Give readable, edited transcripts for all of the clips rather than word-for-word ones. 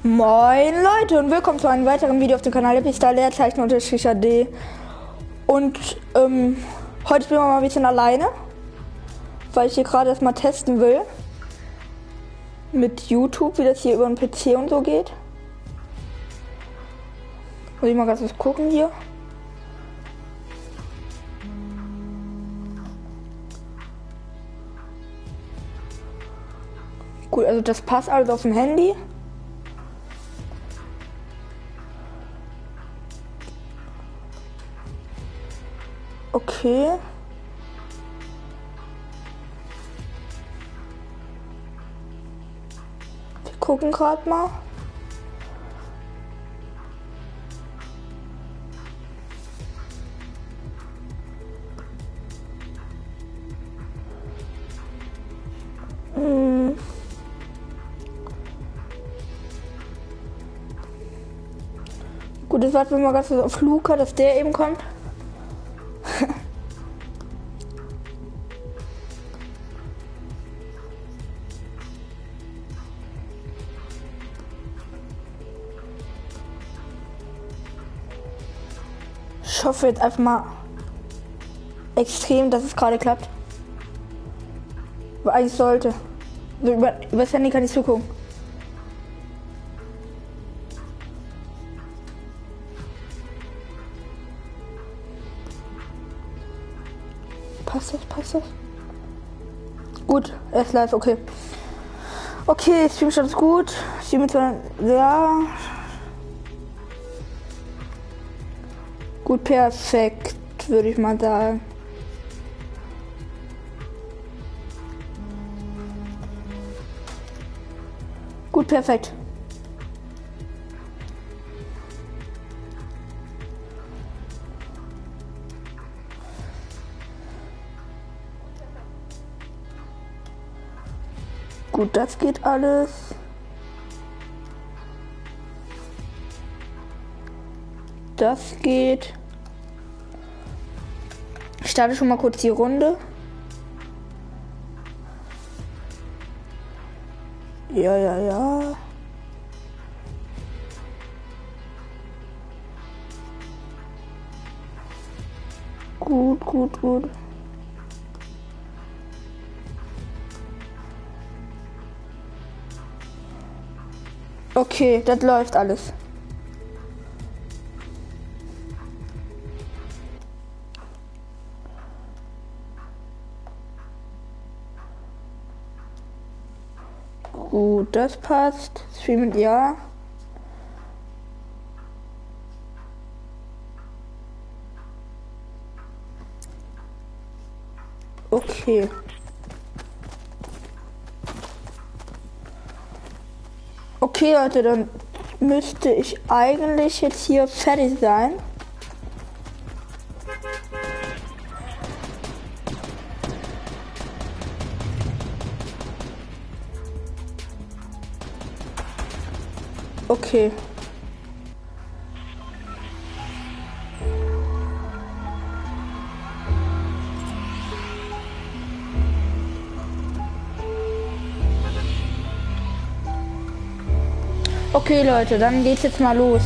Moin Leute und willkommen zu einem weiteren Video auf dem Kanal Leerzeichen_HD. Und heute spielen wir mal ein bisschen alleine, weil ich hier gerade erstmal testen will mit YouTube, wie das hier über den PC und so geht. Muss ich mal ganz was gucken hier. Gut, also das passt alles auf dem Handy. Okay. Wir gucken gerade mal. Gut, jetzt warten wir mal ganz kurz auf Luca, dass der eben kommt. Ich hoffe jetzt einfach mal extrem, dass es gerade klappt. Aber eigentlich sollte. So über das Handy kann ich zugucken. Passt das? Gut, er ist live, okay. Okay, Streamstand ist gut. Stream ist ja. Gut, perfekt, würde ich mal sagen. Gut, perfekt. Gut, das geht alles. Das geht. Ich starte schon mal kurz die Runde. Ja. Gut. Okay, das läuft alles. Gut, das passt. Streamen ja. Okay. Okay, Leute, dann müsste ich eigentlich jetzt hier fertig sein. Okay. Okay, Leute, dann geht's jetzt mal los.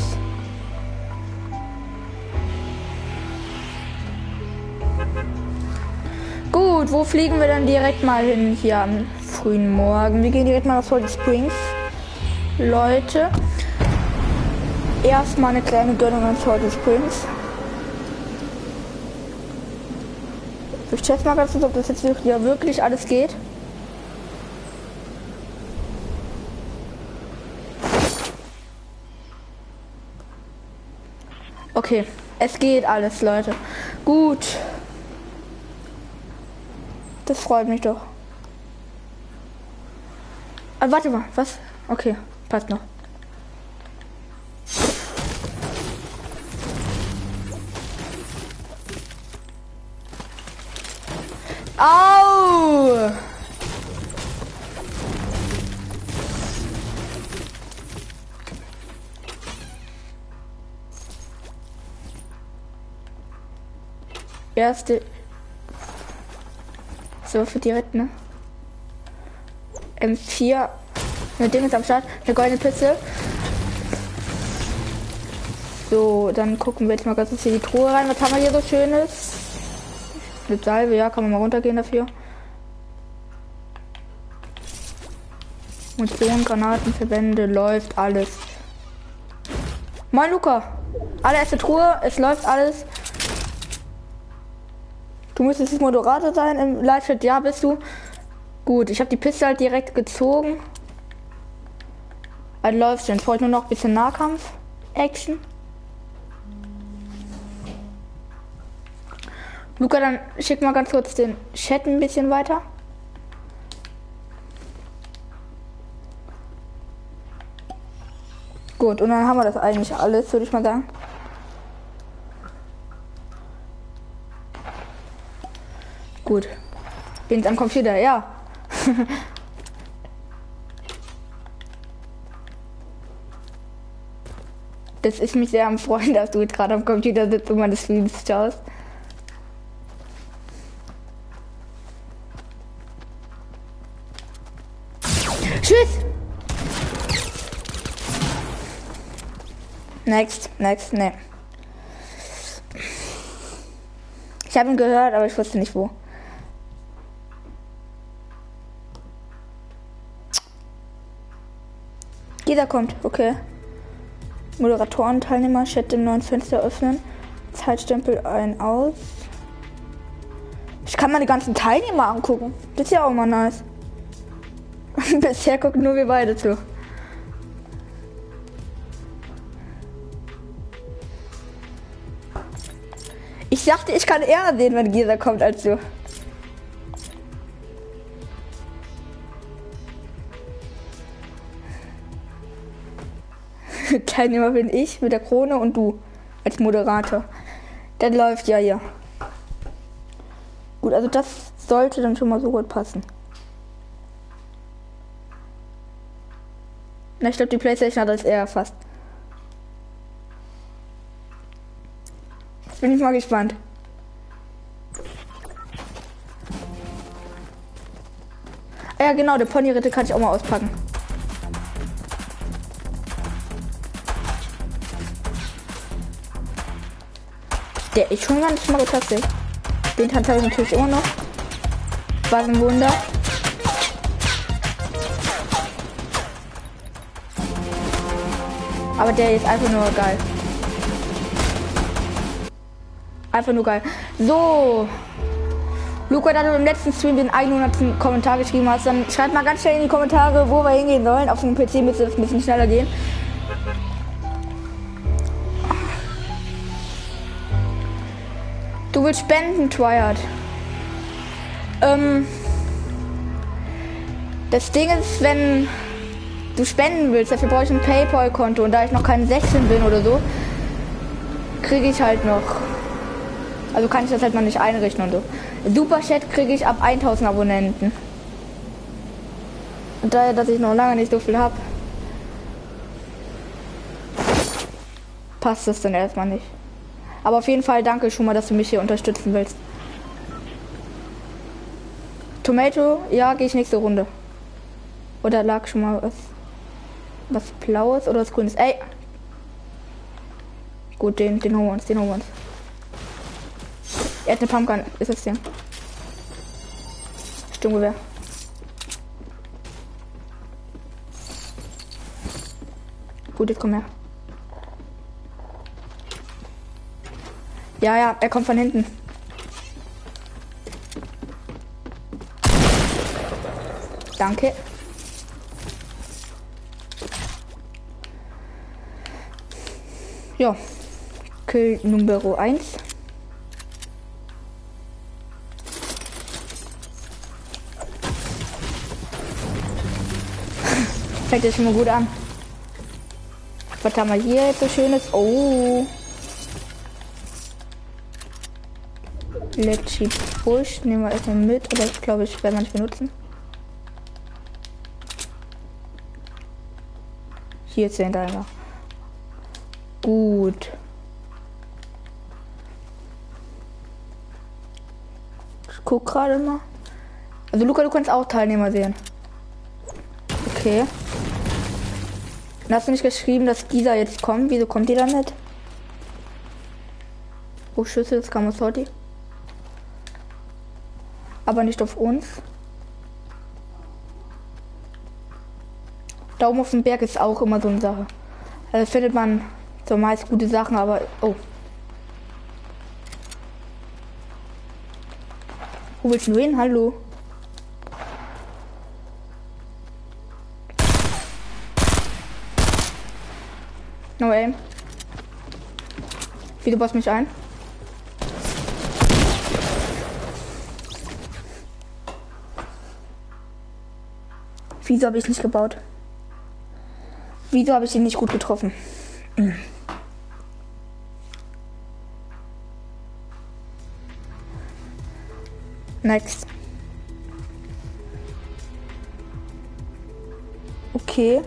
Gut, wo fliegen wir dann direkt mal hin hier am frühen Morgen? Wir gehen direkt mal nach Salty Springs. Leute, erstmal eine kleine Gönnung an Salty Springs. Ich teste mal ganz kurz, ob das jetzt wirklich alles geht. Okay, es geht alles, Leute. Gut. Das freut mich doch. Aber warte mal, was? Okay, passt noch. Au! Erste. So, für direkt, ne? M4. Mit Ding ist am Start. Eine goldene Piste. So, dann gucken wir jetzt mal ganz kurz hier die Truhe rein. Was haben wir hier so Schönes? Mit Salbe, ja, kann man mal runtergehen dafür. Munition, Granaten, Verbände, läuft alles. Moin Luca. Allererste Truhe, es läuft alles. Du müsstest jetzt Moderator sein im Live-Chat, ja bist du. Gut, ich habe die Piste halt direkt gezogen. Also läuft schon. Jetzt brauche ich nur noch ein bisschen Nahkampf-Action. Luca, dann schick mal ganz kurz den Chat ein bisschen weiter. Gut, und dann haben wir das eigentlich alles, würde ich mal sagen. Gut. Bin jetzt am Computer, ja. Das ist mich sehr am Freuen, dass du jetzt gerade am Computer sitzt und meine Streams schaust. Tschüss! Next, ne. Ich habe ihn gehört, aber ich wusste nicht wo. Jeder kommt, okay. Moderatoren, Teilnehmer, Chat im neuen Fenster öffnen. Zeitstempel ein, aus. Ich kann mal die ganzen Teilnehmer angucken. Das ist ja auch mal nice. Bisher gucken nur wir beide zu. Ich dachte, ich kann eher sehen, wenn Gesa kommt, als du. Teilnehmer bin ich mit der Krone und du als Moderator. Das läuft ja hier. Gut, also das sollte dann schon mal so gut passen. Na, ich glaube, die PlayStation hat das eher erfasst. Jetzt bin ich mal gespannt. Ja, genau, der Ponyritte kann ich auch mal auspacken. Der ist schon ganz mal getastet. Den Tanz habe ich natürlich immer noch. War ein Wunder. Aber der ist einfach nur geil. Einfach nur geil. So. Luca, da du im letzten Stream den 100. Kommentar geschrieben hast, dann schreib mal ganz schnell in die Kommentare, wo wir hingehen sollen. Auf dem PC müsste es ein bisschen schneller gehen. Du willst spenden, Triad. Das Ding ist, wenn du spenden willst, dafür brauche ich ein PayPal-Konto. Und da ich noch kein 16 bin oder so, kriege ich halt noch... Also kann ich das halt noch nicht einrichten und so. Superchat kriege ich ab 1000 Abonnenten. Und daher, dass ich noch lange nicht so viel habe, passt das dann erstmal nicht. Aber auf jeden Fall danke schon mal, dass du mich hier unterstützen willst. Tomato, ja, gehe ich nächste Runde. Oder lag schon mal was Blaues oder was Grünes? Ey! Gut, den holen wir uns, Er hat eine Pumpgun, ist das Ding. Sturmgewehr. Gut, jetzt komm her. Ja, er kommt von hinten. Danke. Ja. Kill Nummer 1. Fängt jetzt schon mal gut an. Was haben wir hier jetzt so schönes? Oh. Let's Push. Nehmen wir erstmal mit. Oder ich glaube, ich werde man nicht benutzen. Hier ist der hinterher. Gut. Ich guck gerade mal. Also Luca, du kannst auch Teilnehmer sehen. Okay. Dann hast du nicht geschrieben, dass dieser jetzt kommt. Wieso kommt die dann nicht? Pro Schüsse des Kamasotti. Aber nicht auf uns. Da oben auf dem Berg ist auch immer so eine Sache. Also findet man so meist gute Sachen, aber... Oh. Wo willst du hin? Hallo? No aim. Wie, du baust mich ein? Wieso habe ich nicht gebaut? Wieso habe ich ihn nicht gut getroffen? Next. Okay.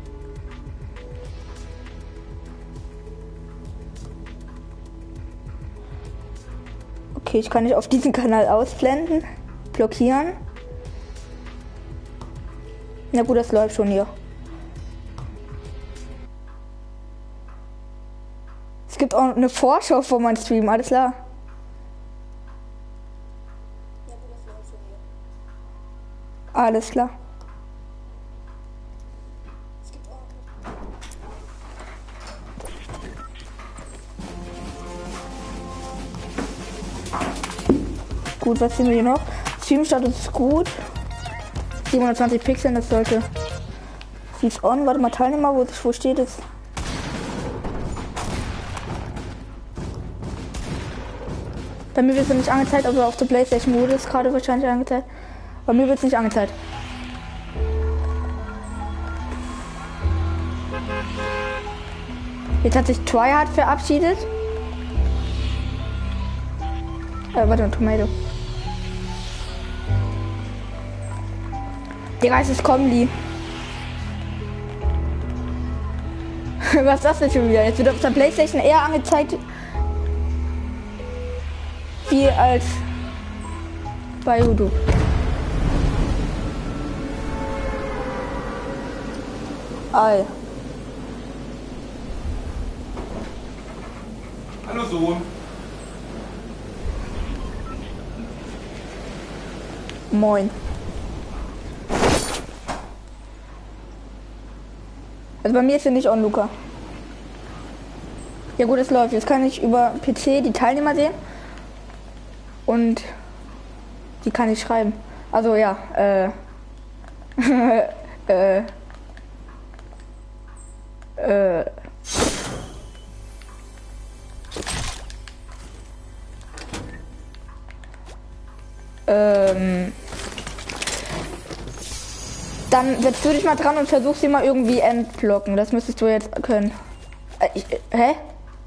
Okay, ich kann nicht auf diesen Kanal ausblenden. Blockieren. Na gut, das läuft schon hier. Es gibt auch eine Vorschau von meinem Stream, alles klar. Alles klar. Gut, was sehen wir hier noch? Stream-Status ist gut. 720 Pixel, das sollte. Sie ist on, warte mal, Teilnehmer, wo steht es? Bei mir wird es nicht angezeigt, aber auf der PlayStation wurde es gerade wahrscheinlich angezeigt. Bei mir wird es nicht angezeigt. Jetzt hat sich Tryhard verabschiedet. Warte, ein Tomato. Digga, es ist Comli. Was ist das denn schon wieder? Jetzt wird auf der PlayStation eher angezeigt wie als bei YouTube. Ei. Hallo Sohn. Moin. Also bei mir ist er nicht on, Luca. Ja gut, es läuft. Jetzt kann ich über PC die Teilnehmer sehen. Und die kann ich schreiben. Also ja, dann setzt du dich mal dran und versuch sie mal irgendwie entblocken. Das müsstest du jetzt können. Hä?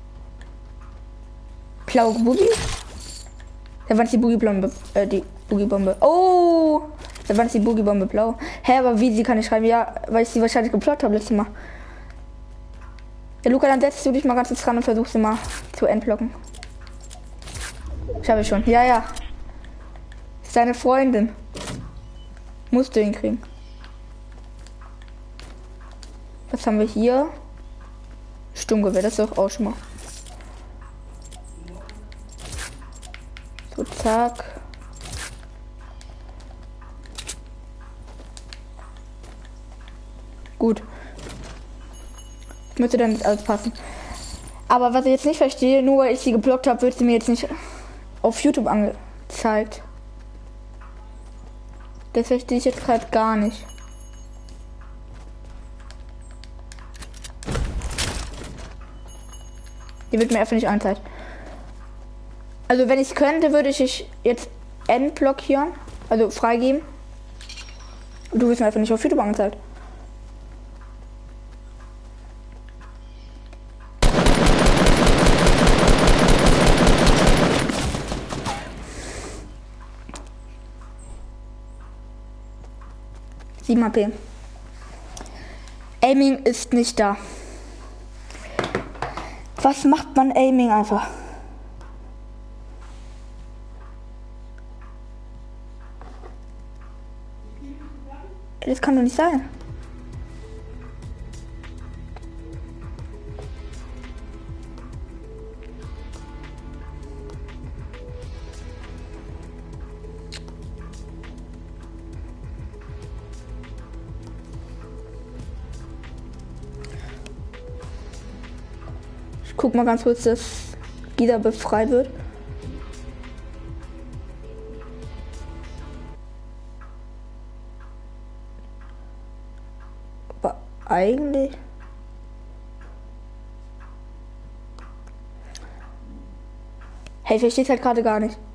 Blaue Boogie? Da war die Boogie-Bombe, die Boogie-Bombe. Oh! Da war die Boogie-Bombe blau. Hä, aber wie, sie kann ich schreiben? Ja, weil ich sie wahrscheinlich geplottet habe letztes Mal. Ja, Luca, dann setzt du dich mal ganz kurz dran und versuchst sie mal zu entblocken. Ich habe schon. Ja, ja. Ist deine Freundin. Musst du hinkriegen. Was haben wir hier? Sturmgewehr, das ist doch auch schon mal. So, zack. Gut. Müsste dann alles passen. Aber was ich jetzt nicht verstehe, nur weil ich sie geblockt habe, wird sie mir jetzt nicht auf YouTube angezeigt. Das verstehe ich jetzt gerade gar nicht. Die wird mir einfach nicht angezeigt. Also wenn ich könnte, würde ich jetzt entblockieren, also freigeben. Und du wirst mir einfach nicht auf YouTube angezeigt. AP. Aiming ist nicht da. Was macht man Aiming einfach? Das kann doch nicht sein. guck mal ganz kurz, dass Giza befreit wird. Aber eigentlich... Hey, ich verstehe halt gerade gar nicht.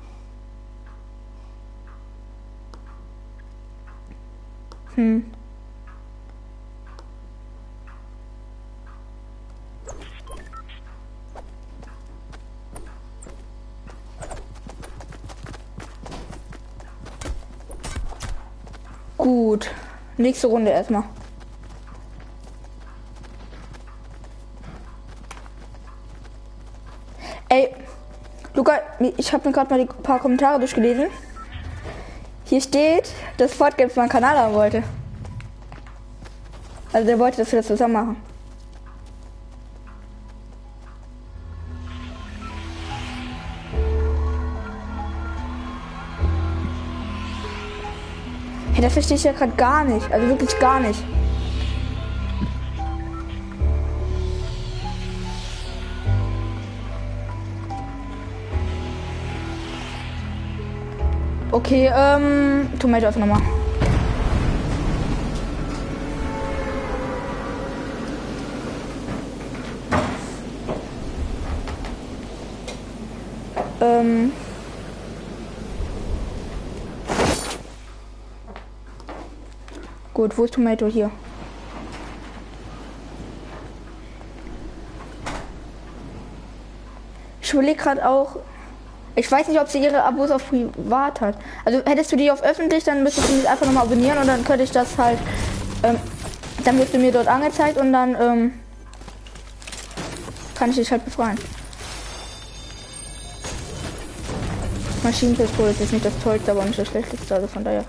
Gut. Nächste Runde erstmal. Ey, Luca, ich habe mir gerade mal die paar Kommentare durchgelesen. Hier steht, dass Fortgames mal einen Kanal haben wollte. Also der wollte, dass wir das zusammen machen. Hey, das verstehe ich ja gerade gar nicht. Also wirklich gar nicht. Okay, Tomato öffnen nochmal. Gut, wo ist Tomato hier? Ich überlege gerade auch. Ich weiß nicht, ob sie ihre Abos auf privat hat. Also hättest du die auf öffentlich, dann müsstest du mich einfach nochmal abonnieren und dann könnte ich das halt. Dann wirst du mir dort angezeigt und dann kann ich dich halt befreien. Maschinenpistole ist jetzt nicht das tollste, aber nicht das schlechteste, also von daher.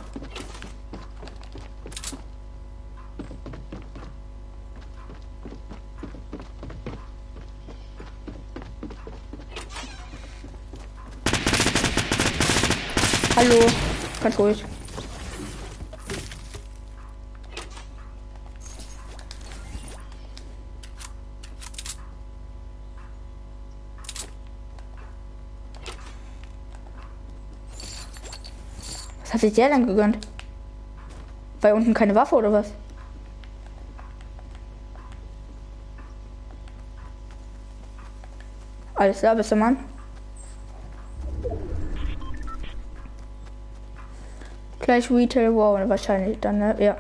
Hallo, ganz ruhig. Was hat sich der denn gegönnt? Weil unten keine Waffe oder was? Alles klar, bester Mann. Gleich Retail War wahrscheinlich dann, ne? Ja.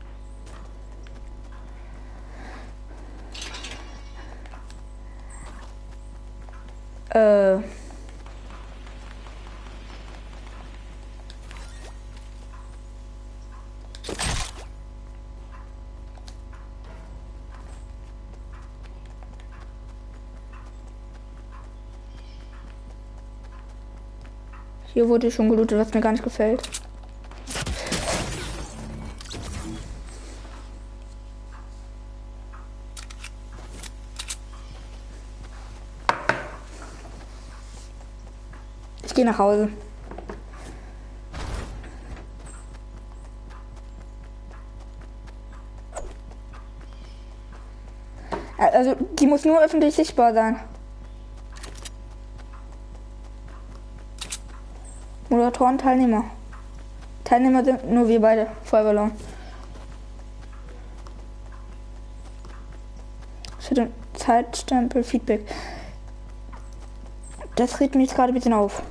Hier wurde schon gelootet, was mir gar nicht gefällt. Ich gehe nach Hause. Also, die muss nur öffentlich sichtbar sein. Moderatoren, Teilnehmer. Teilnehmer sind nur wir beide. Feuerballon. Für den Zeitstempel Feedback. Das regt mich jetzt gerade ein bisschen auf.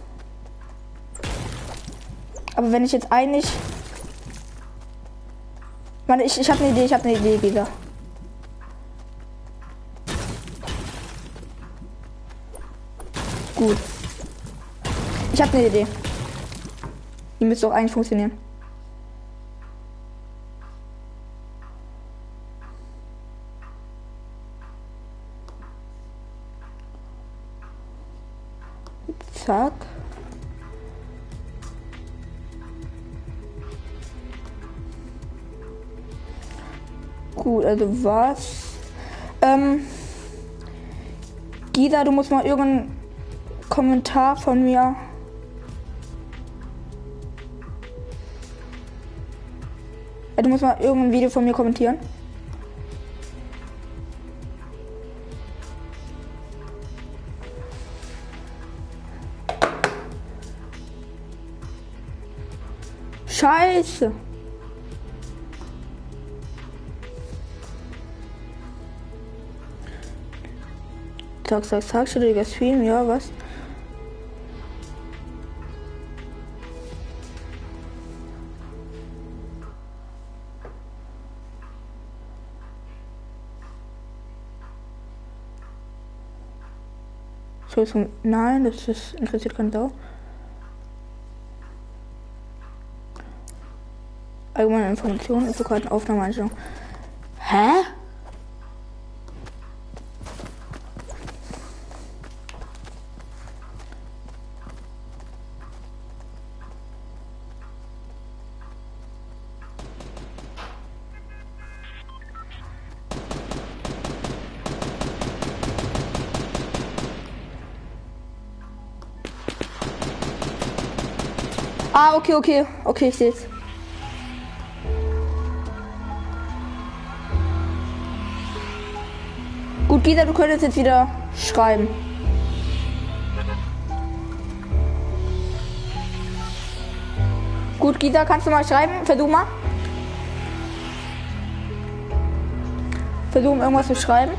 Aber wenn ich jetzt eigentlich... Mann, ich habe eine Idee, Giza. Gut. Ich habe eine Idee. Die müsste auch eigentlich funktionieren. Zack. Gut, also was? Giza, du musst mal irgendeinen Kommentar von mir. Du musst mal irgendein Video von mir kommentieren. Scheiße. Sag, ständiger Stream, ja, was? Nein, das interessiert keinen Sau. Allgemeine Informationen, Infokartenaufnahmeeinstellung. Hä? Ah, okay, ich sehe es. Gut, Gisa, du könntest jetzt wieder schreiben. Gut, Gisa, kannst du mal schreiben? Versuch mal. Versuchen irgendwas zu schreiben.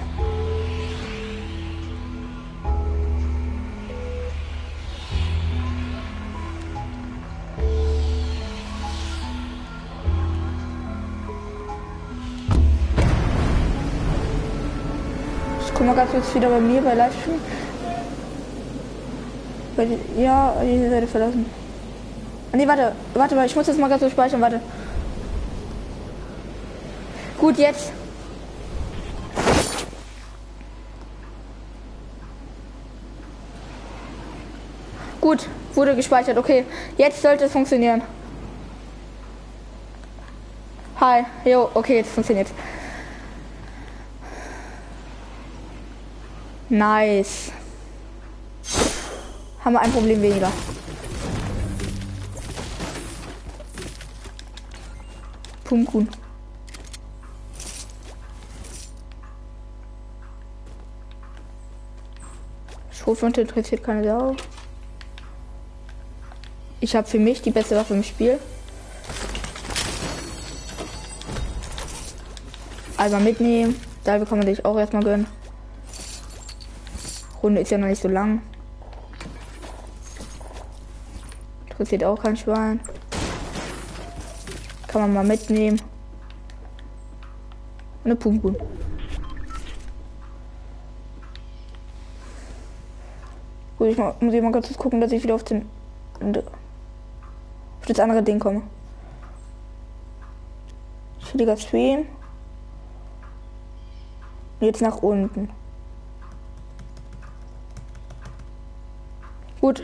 Guck mal ganz kurz wieder bei mir bei Livestream. Ja, diese Seite verlassen. Nee, warte, ich muss das mal ganz kurz speichern, warte. Gut, jetzt. Gut, wurde gespeichert, okay. Jetzt sollte es funktionieren. Hi, jo, okay, jetzt funktioniert. Nice. Haben wir ein Problem weniger. Pumpkuhn. Schrotflinte interessiert keine Sau. Ich habe für mich die beste Waffe im Spiel. Also mitnehmen. Da kann man sich auch erstmal gönnen. Runde ist ja noch nicht so lang. Interessiert auch kein Schwein. Kann man mal mitnehmen. Eine Pumpgun. Gut, muss ich mal kurz gucken, dass ich wieder auf das andere Ding komme. Chilliger Stream. Jetzt nach unten. Gut.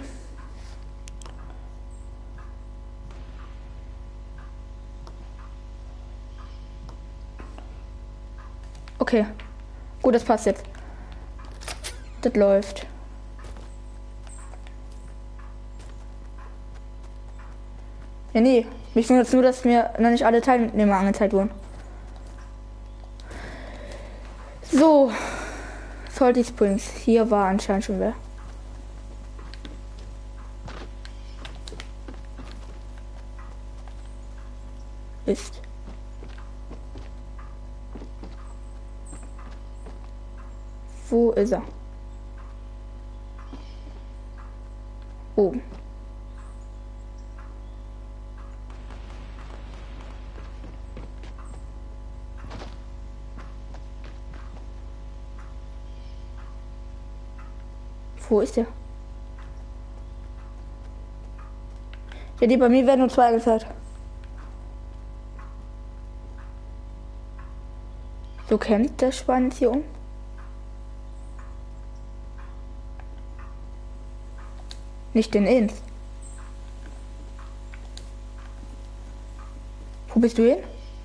Okay. Gut, das passt jetzt. Das läuft. Ja, nee. Mich wundert nur, dass mir noch nicht alle Teilnehmer angezeigt wurden. So. Salty Springs. Hier war anscheinend schon wer. Ist. Wo ist er? Oben. Wo ist der? Ja, die bei mir werden nur 2 angezeigt. So kämpft der Schwein hier um. Nicht den Ins. Wo bist du hin?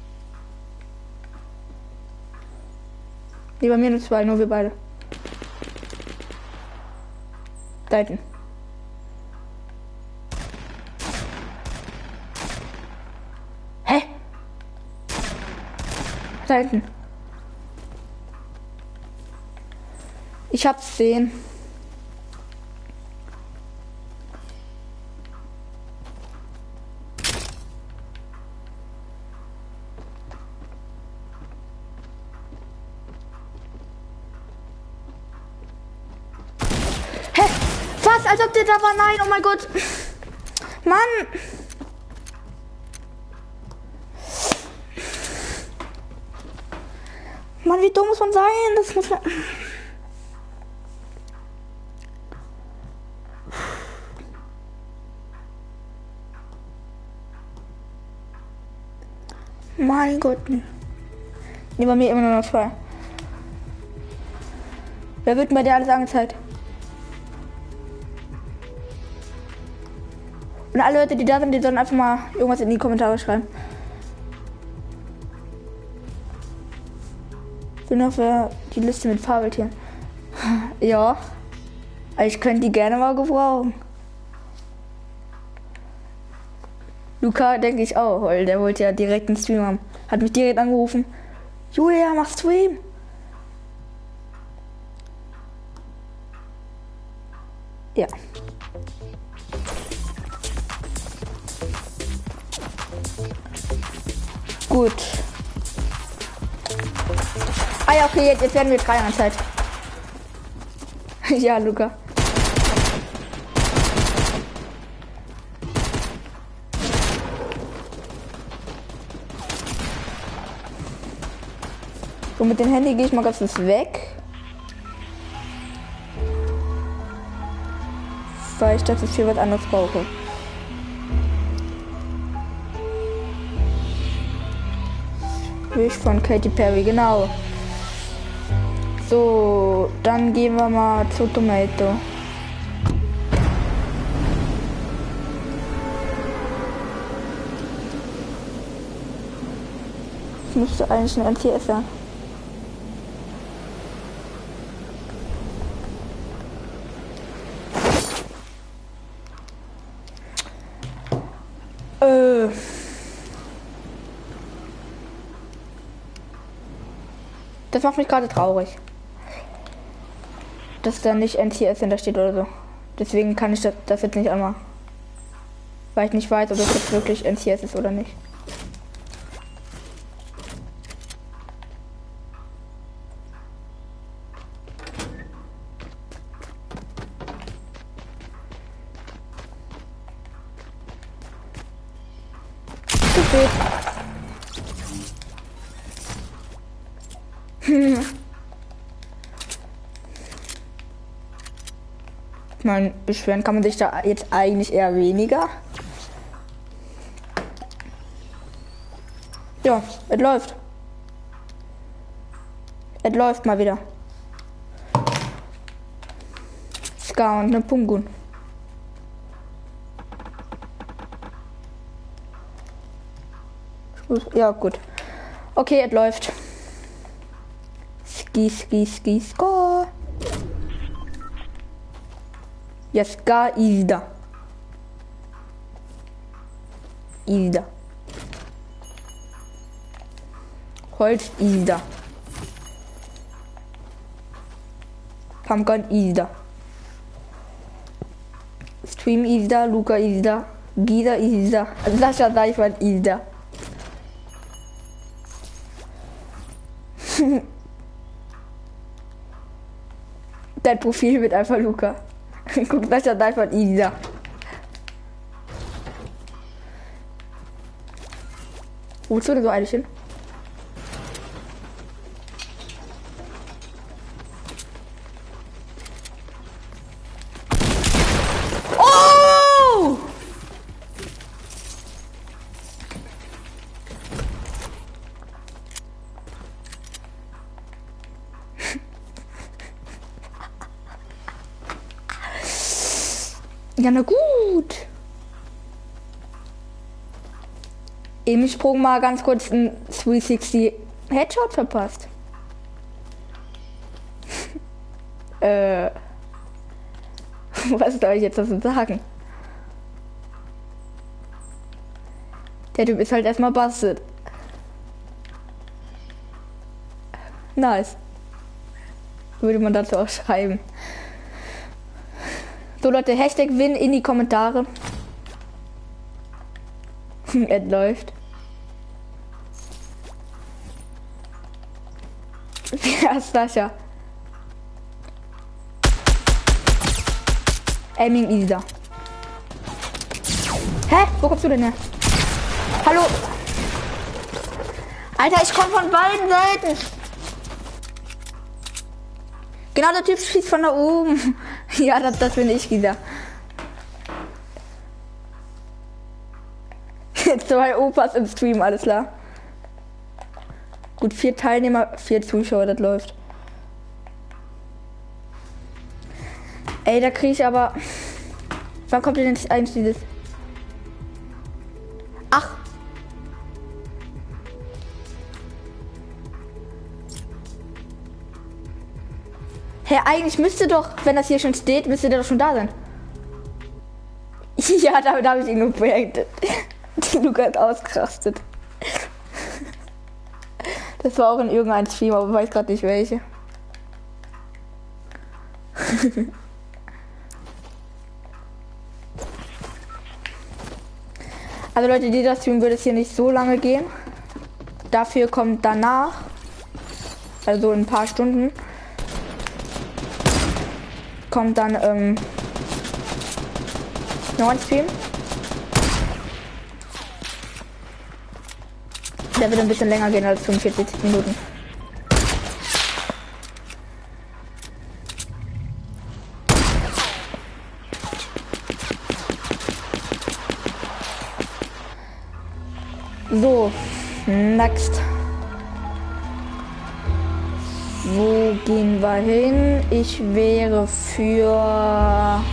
Nee, bei mir nur 2, nur wir beide. Da hinten. Hä? Da hinten. Ich hab's sehen. Was? Als ob der da war? Nein, oh mein Gott. Mann. Mann, wie dumm muss man sein? Das muss man... Mein Gott. Nee, bei mir immer nur noch 2. Wer wird denn bei dir alles angezeigt? Und alle Leute, die da sind, die sollen einfach mal irgendwas in die Kommentare schreiben. Ich bin noch für die Liste mit Fabeltieren. Ja. Ich könnte die gerne mal gebrauchen. Luca denke ich auch, weil der wollte ja direkt einen Stream haben. Hat mich direkt angerufen. Julia, mach Stream. Ja. Gut. Ah ja, okay, jetzt werden wir 3 angezeigt. Ja, Luca. So, mit dem Handy gehe ich mal ganz kurz weg. Weil ich das hier was anderes brauche. Wish von Katy Perry, genau. So, dann gehen wir mal zu Tomato. Das müsste eigentlich ein MTS sein. Das macht mich gerade traurig. Dass da nicht NTS hinter steht oder so. Deswegen kann ich das jetzt nicht anmachen. Weil ich nicht weiß, ob das jetzt wirklich NTS ist oder nicht. Zu spät. Ich meine, beschweren kann man sich da jetzt eigentlich eher weniger. Ja, es läuft. Es läuft mal wieder. Ska und eine Pungun. Ja, gut. Okay, es läuft. Ski, ski, ski, score. Ja, Ska ist da. Ist da. Holz ist da. Pumpkin ist da. Stream ist da. Luca ist da. Gisa ist da. Sascha Seifert ist da. Dein Profil wird einfach Luca. Guck, Sascha Seifert ist da. Wo willst du denn so eilig hin? Oh! Ja, na gut. Im Sprung mal ganz kurz einen 360 Headshot verpasst. Was soll ich jetzt dazu sagen? Der Typ ist halt erstmal busted. Nice. Würde man dazu auch schreiben. So Leute, Hashtag Win in die Kommentare. Es läuft. Wer ist Sascha? Aiming easier. Hä? Wo kommst du denn her? Hallo? Alter, ich komme von beiden Seiten. Genau, der Typ schießt von da oben. Ja, das bin ich wieder. 2 Opas im Stream, alles klar. Gut, 4 Teilnehmer, 4 Zuschauer, das läuft. Ey, da kriege ich aber... Wann kommt denn eigentlich dieses... Ach! Hä, eigentlich müsste doch, wenn das hier schon steht, müsste der doch schon da sein. Ja, damit habe ich ihn nur projektet. Luca hat ausgerastet. Das war auch in irgendeinem Stream, aber ich weiß gerade nicht welche. Also Leute, dieser Stream wird es hier nicht so lange gehen. Dafür kommt danach, also in ein paar Stunden, kommt dann noch ein Stream. Der wird ein bisschen länger gehen als 45 Minuten. So, next. Wo gehen wir hin? Ich wäre für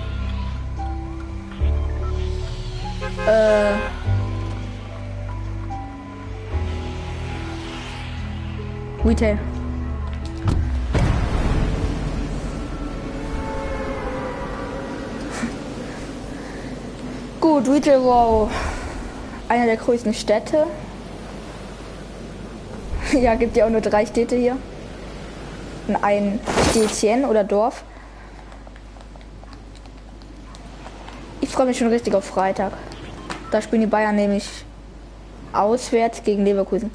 Retail. Gut, Retail, wow. Einer der größten Städte. Ja, gibt ja auch nur 3 Städte hier. Und ein Städtchen oder Dorf. Ich freue mich schon richtig auf Freitag. Da spielen die Bayern nämlich auswärts gegen Leverkusen.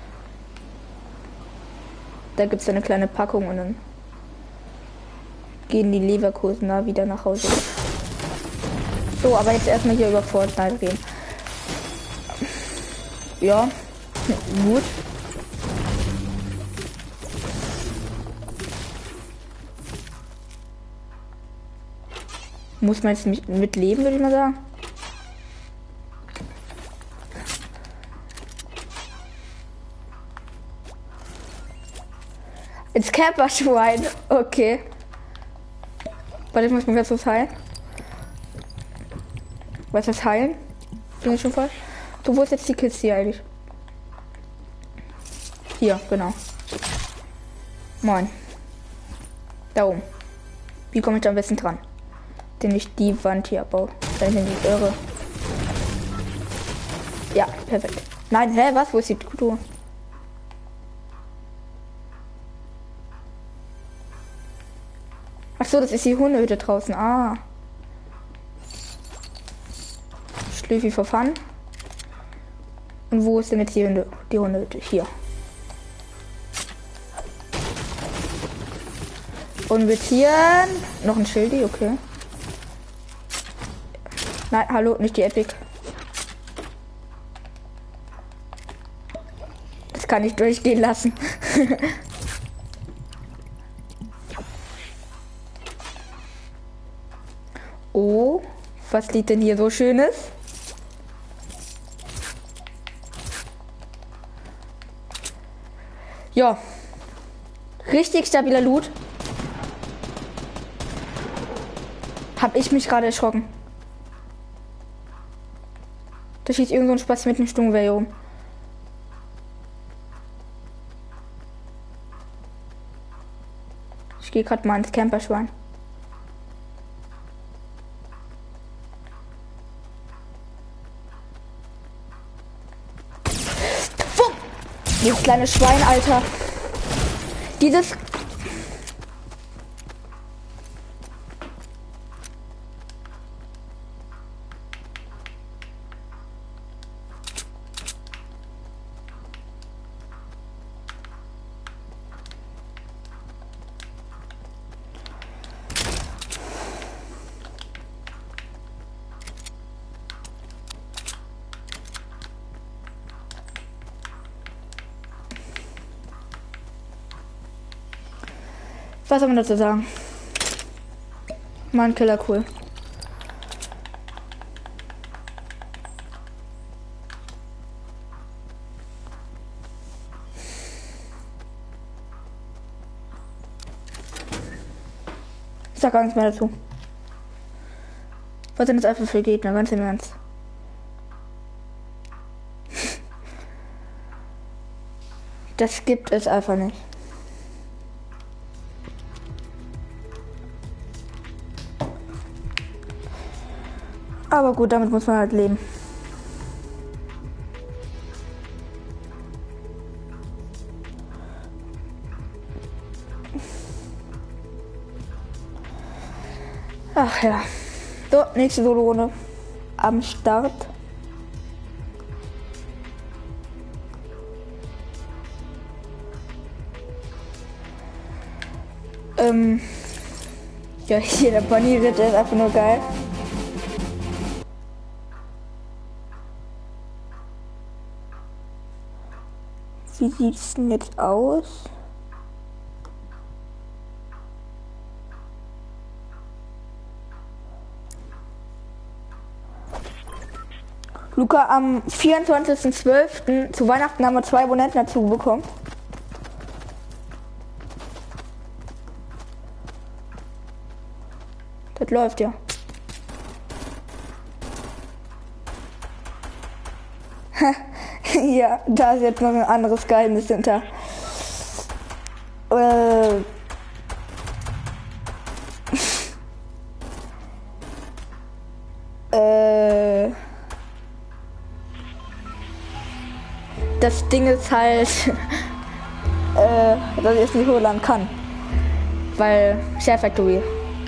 Da gibt es eine kleine Packung und dann gehen die Leverkusener wieder nach Hause. So, aber jetzt erstmal hier über Fortnite reden. Ja, gut. Muss man jetzt nicht mitleben, würde ich mal sagen. Ins Camperschwein. Okay. Warte, ich muss mir jetzt was heilen. Was ist das heilen? Bin ich schon falsch? So, wo ist jetzt die Kiste hier eigentlich? Hier, genau. Moin. Da oben. Wie komme ich da am besten dran? Den ich die Wand hier abbaue. Wenn ich nicht irre. Ja, perfekt. Nein, hä, was? Wo ist die Kultur? Ach so, das ist die Hundehütte draußen. Ah. Schlüffi for fun. Und wo ist denn jetzt hier die Hundehütte? Hier. Und wird hier noch ein Schildi, okay. Nein, hallo, nicht die Epic. Das kann ich durchgehen lassen. Oh, was liegt denn hier so Schönes? Ja, richtig stabiler Loot. Hab ich mich gerade erschrocken. Da schießt irgend so ein Spaß mit einem Sturmgewehr hier oben. Ich gehe gerade mal ins Camperschwein. Dieses kleine Schwein, Alter. Dieses... Was soll man dazu sagen? Mann, Killer, cool. Ich sag gar nichts mehr dazu. Was sind das einfach für Gegner? Ganz im Ernst. Das gibt es einfach nicht. Aber gut, damit muss man halt leben. Ach ja. So, nächste Solo-Runde am Start. Ja, hier der Pony-Ritter ist einfach nur geil. Wie sieht's denn jetzt aus? Luca, am 24.12. zu Weihnachten haben wir 2 Abonnenten dazu bekommen. Das läuft ja. Ja, da ist jetzt noch ein anderes Geheimnis hinter. Das Ding ist halt, dass ich es nicht holen kann. Weil Share Factory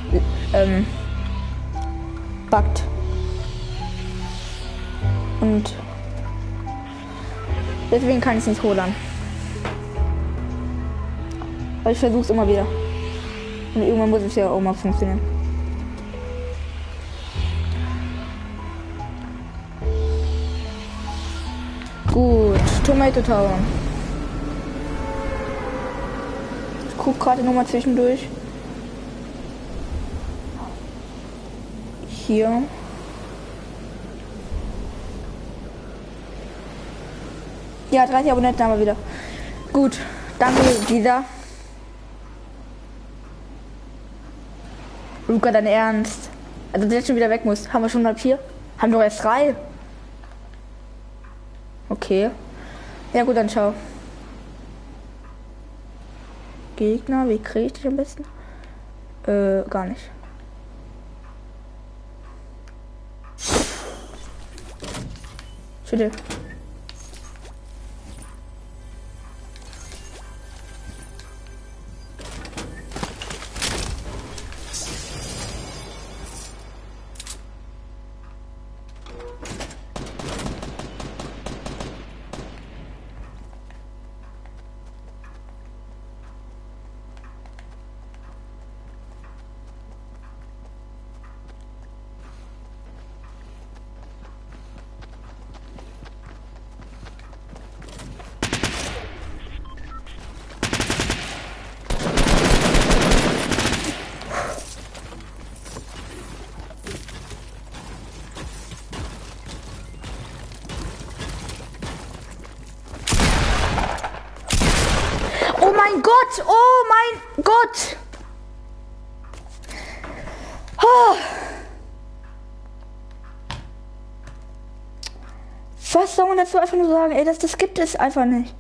buggt. Und deswegen kann ich es nicht holen. Aber ich versuche es immer wieder. Und irgendwann muss es ja auch mal funktionieren. Gut, Tomato Tower. Ich gucke gerade nochmal zwischendurch. Hier. Ja, 30 Abonnenten haben wir wieder. Gut, danke dieser. Luca, dein Ernst? Also der jetzt schon wieder weg muss. Haben wir schon 4? Haben wir erst 3? Okay. Ja gut, dann ciao. Gegner, wie kriege ich dich am besten? Gar nicht. Bitte. Oh mein Gott! Oh mein Gott! Oh. Was soll man dazu einfach nur sagen? Ey, das gibt es einfach nicht.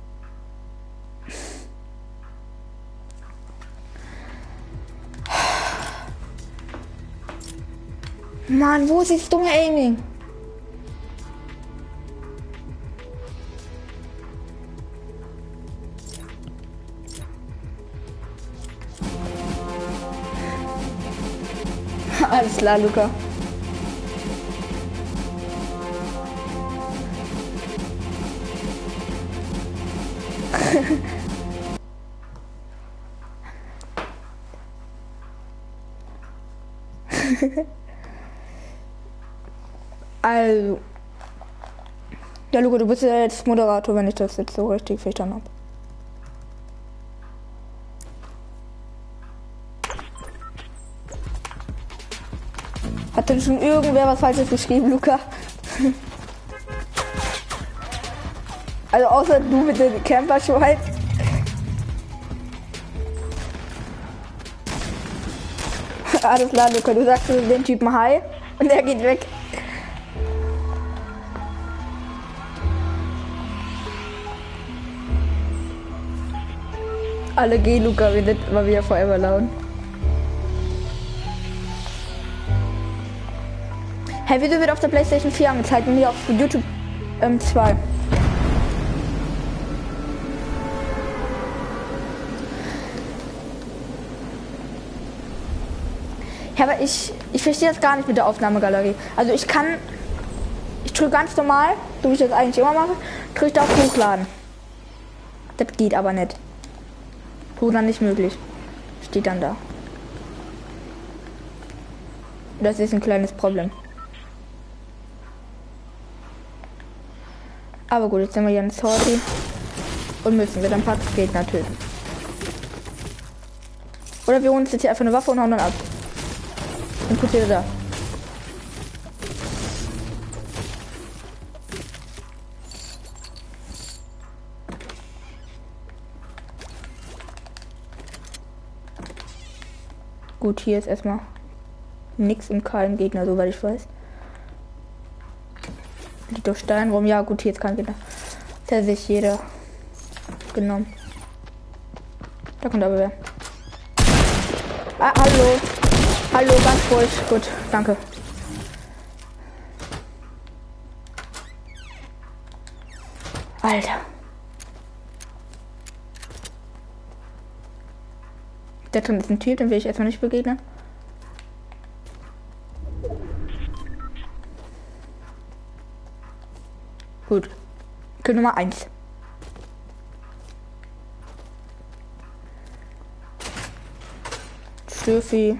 Mann, wo ist das dumme Aiming? Alles klar, Luca. Also. Ja, Luca, du bist ja jetzt Moderator, wenn ich das jetzt so richtig verstanden habe. Hat denn schon irgendwer was Falsches geschrieben, Luca? Also außer du mit dem Camper-Schwein. Alles klar, Luca, du sagst den Typen Hi und er geht weg. Alle gehen, Luca, wir sind mal wieder forever alone. Hey, wieso wird auf der PlayStation 4 angezeigt und hier auf YouTube 2? Ja, aber ich verstehe das gar nicht mit der Aufnahmegalerie. Also ich drücke ganz normal, so wie ich das eigentlich immer mache, drücke da auf Hochladen. Das geht aber nicht. Hochladen nicht möglich. Steht dann da. Das ist ein kleines Problem. Aber gut, jetzt sind wir hier in Sorty und müssen wir dann ein paar Gegner töten. Oder wir holen uns jetzt hier einfach eine Waffe und hauen dann ab. Und gut hier da. Gut, hier ist erstmal nix und kein Gegner, soweit ich weiß. Liegt auf Stein rum. Ja, gut, hier ist kein Gegner. Der sich jeder genommen. Da kommt aber wer. Ah, hallo. Hallo, ganz ruhig. Gut, danke. Alter. Da drin ist ein Typ, den will ich erstmal nicht begegnen. Gut. Kill Nummer 1. Stöfi.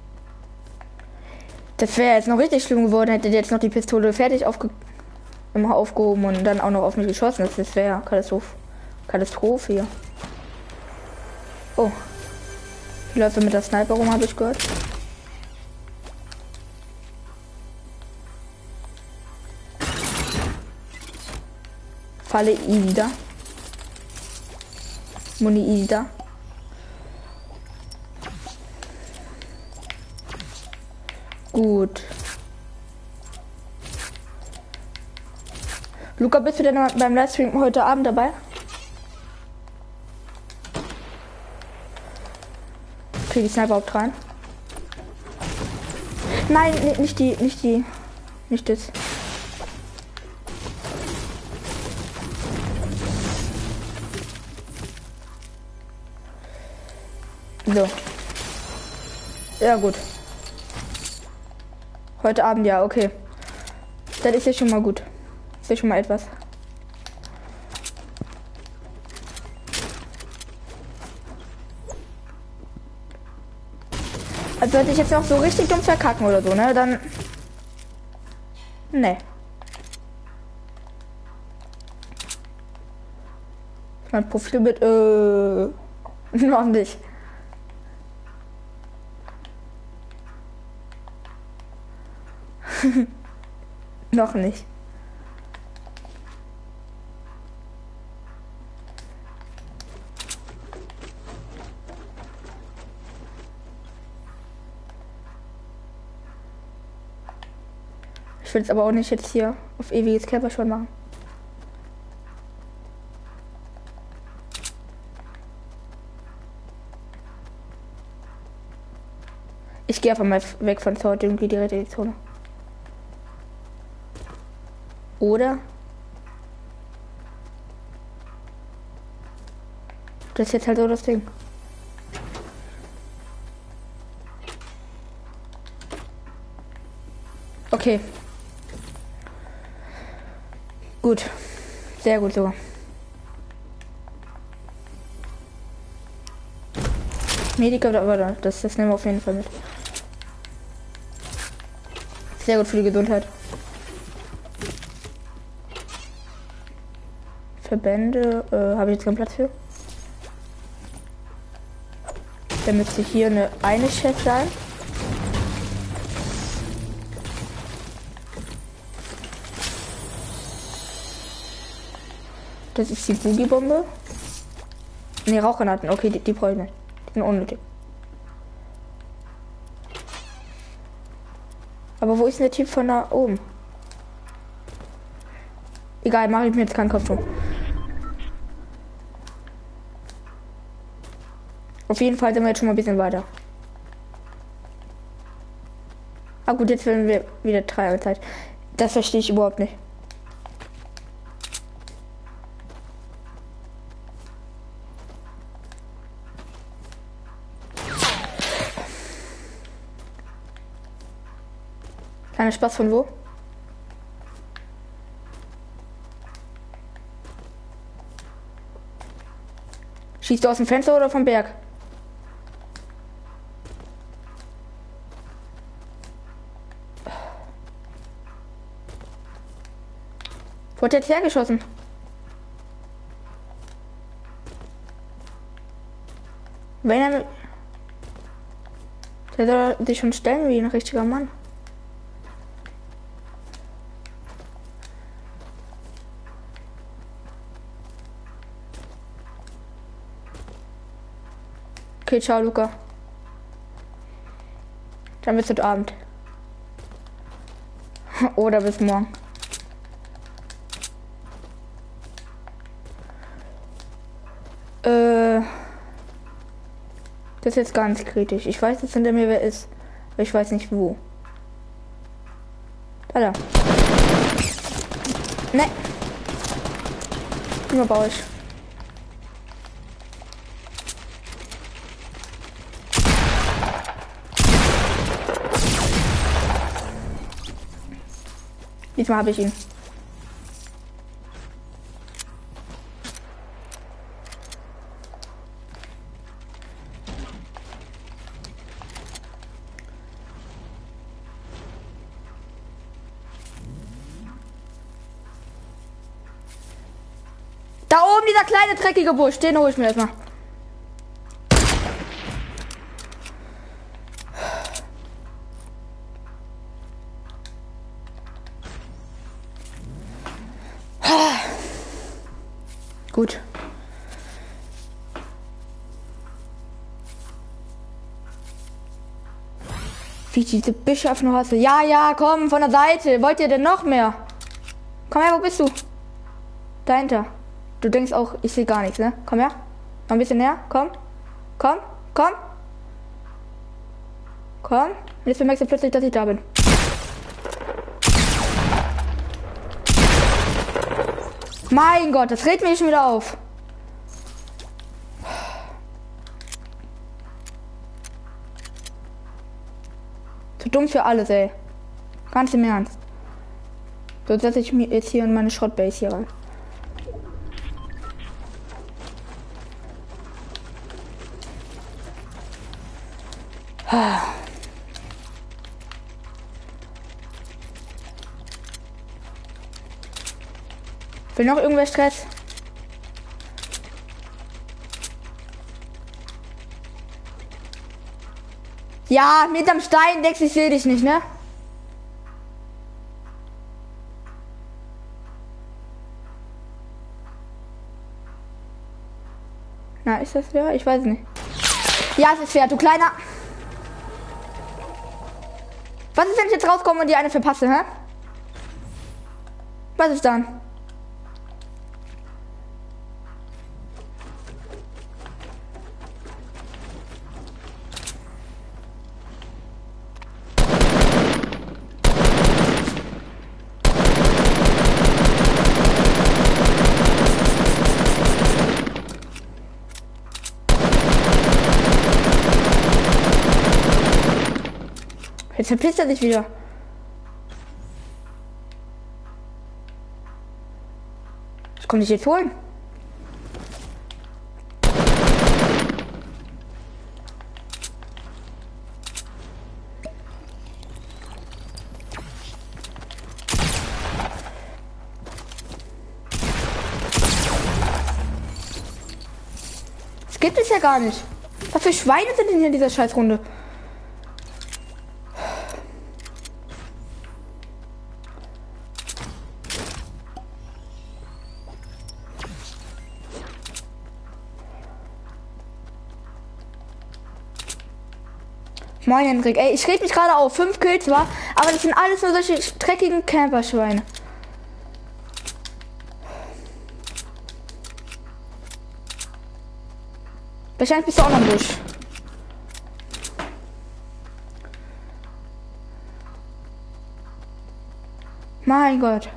Das wäre jetzt noch richtig schlimm geworden, hätte jetzt noch die Pistole fertig aufgehoben und dann auch noch auf mich geschossen. Das wäre Katastrophe hier. Oh. Wie läuft er mit der Sniper rum, habe ich gehört. Falle easy da. Muni easy da. Gut. Luca, bist du denn beim Livestream heute Abend dabei? Okay, die Sniper überhaupt rein. Nein, nicht das. So. Ja, gut. Heute Abend, ja, okay. Das ist ja schon mal gut. Das ist ja schon mal etwas. Also wenn ich jetzt noch so richtig dumm verkacken oder so, ne, dann... Ne. Mein Profilbild, noch nicht. Noch nicht. Ich will es aber auch nicht jetzt hier auf ewiges Camper schon machen. Ich gehe einfach mal weg von Sorte und gehe direkt in die Zone. Oder? Das ist jetzt halt so das Ding. Okay. Gut. Sehr gut sogar. Medica, aber das nehmen wir auf jeden Fall mit. Sehr gut für die Gesundheit. Verbände, habe ich jetzt keinen Platz für. Dann müsste hier eine Chest sein. Das ist die Boogie-Bombe. Ne, Rauchgranaten. Okay, die brauche ich nicht. Die sind unnötig. Aber wo ist denn der Typ von da oben? Egal, mache ich mir jetzt keinen Kopf drum. Auf jeden Fall sind wir jetzt schon mal ein bisschen weiter. Ah gut, jetzt werden wir wieder 3 Zeit. Das verstehe ich überhaupt nicht. Kleiner Spaß von wo? Schießt du aus dem Fenster oder vom Berg? Wo hat der jetzt hergeschossen? Wenn er... Der soll sich schon stellen wie ein richtiger Mann. Okay, ciao, Luca. Dann bis heute Abend. Oder bis morgen. Das ist jetzt ganz kritisch. Ich weiß jetzt hinter mir wer ist, aber ich weiß nicht wo. Da. Ne. Nur baue ich. Diesmal habe ich ihn. Da oben dieser kleine dreckige Busch, den hole ich mir erstmal. Gut. Wie ich diese Büsche auf nur hasse. Ja, ja, komm, von der Seite. Wollt ihr denn noch mehr? Komm her, wo bist du? Dahinter. Du denkst auch, ich sehe gar nichts, ne? Komm her. Noch ein bisschen näher. Komm. Komm. Komm. Komm. Und jetzt bemerkst du plötzlich, dass ich da bin. Mein Gott, das regt mich schon wieder auf. Zu dumm für alles, ey. Ganz im Ernst. So setze ich mir jetzt hier in meine Schrottbase hier rein. Will noch irgendwer Stress? Ja, mit am Stein denkst ich sehe dich nicht, ne? Na, ist das fair? Ich weiß nicht. Ja, es ist fair, du kleiner. Was ist, wenn ich jetzt rauskomme und die eine verpasse, hä? Was ist dann? Jetzt verpisst er sich wieder. Ich komme dich jetzt holen. Das gibt es ja gar nicht. Was für Schweine sind denn hier in dieser Scheißrunde? Moin Henrik, ey, ich reg mich gerade auf. 5 Kills war, aber das sind alles nur solche dreckigen Camperschweine. Wahrscheinlich bist du auch noch im Busch. Mein Gott.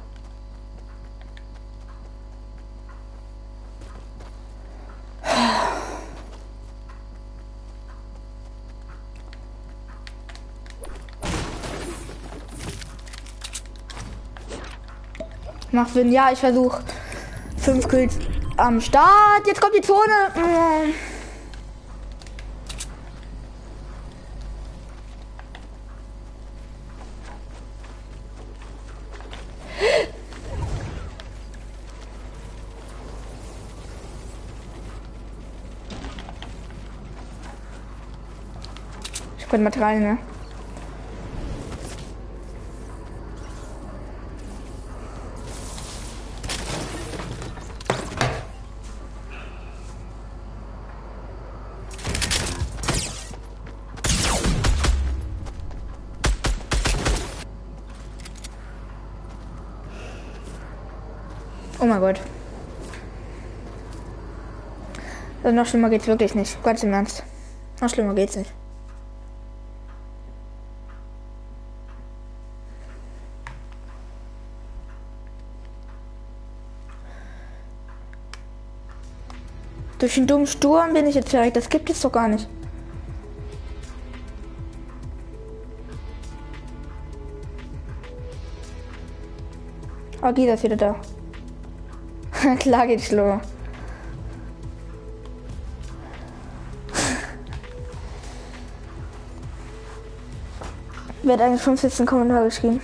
Macht Sinn, ja, ich versuche 5 Kills am Start. Jetzt kommt die Zone. Ich habe Materialien, ne? Oh mein Gott. Also noch schlimmer geht's wirklich nicht. Ganz im Ernst. Noch schlimmer geht's nicht. Durch den dummen Sturm bin ich jetzt direkt. Das gibt es doch gar nicht. Oh, Gisa ist wieder da. Klar geht's schlimmer. Wer hat eigentlich 15 Kommentare geschrieben?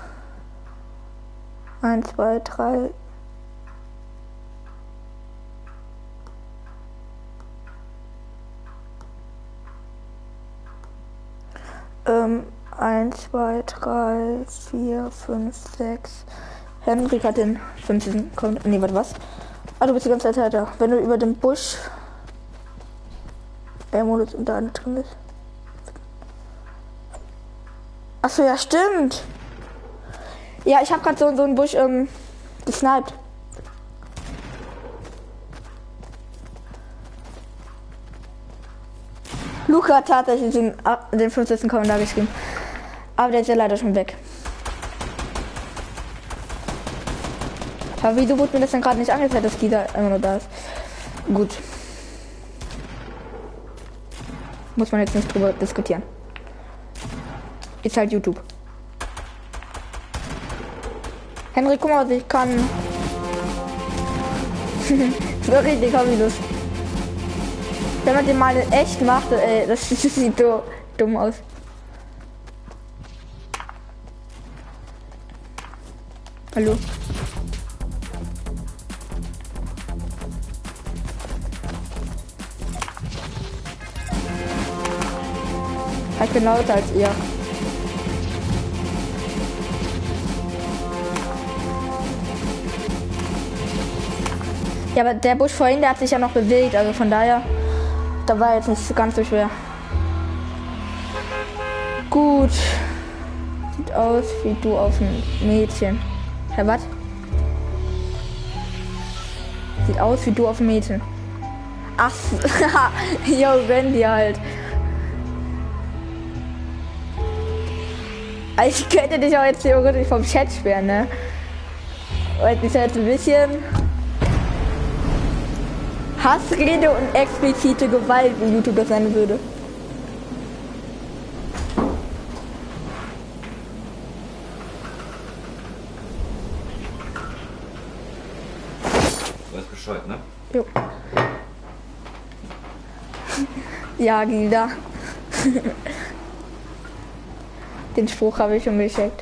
1, 2, 3. Eins, 2, 3, 4, 5, 6. Henrik hat den 15. Kommentar. Nee, warte, was? Ah, du bist die ganze Zeit da. Wenn du über den Busch. Modus und da drin ist. Achso, ja, stimmt. Ja, ich habe gerade so einen Busch gesniped. Luca hat tatsächlich den 15. Kommentar geschrieben. Aber der ist ja leider schon weg. Aber wieso wurde mir das dann gerade nicht angezeigt, dass dieser immer nur da ist? Gut. Muss man jetzt nicht drüber diskutieren. Ist halt YouTube. Henrik, guck mal, was ich kann. So richtig hobbylos. Wenn man den mal in echt macht, ey, das sieht so dumm aus. Hallo? Ich bin lauter als ihr. Ja, aber der Busch vorhin, der hat sich ja noch bewegt, also von daher, da war jetzt nicht ganz so schwer. Gut. Sieht aus wie du auf ein Mädchen. Hä, was? Sieht aus wie du auf ein Mädchen. Ach, jo, Randy halt. Ich könnte dich auch jetzt theoretisch vom Chat sperren, ne? Und ist jetzt ein bisschen Hassrede und explizite Gewalt, wie YouTube das nennen würde. Du weißt Bescheid, ne? Jo. Ja, Gilda. Den Spruch habe ich schon geschickt.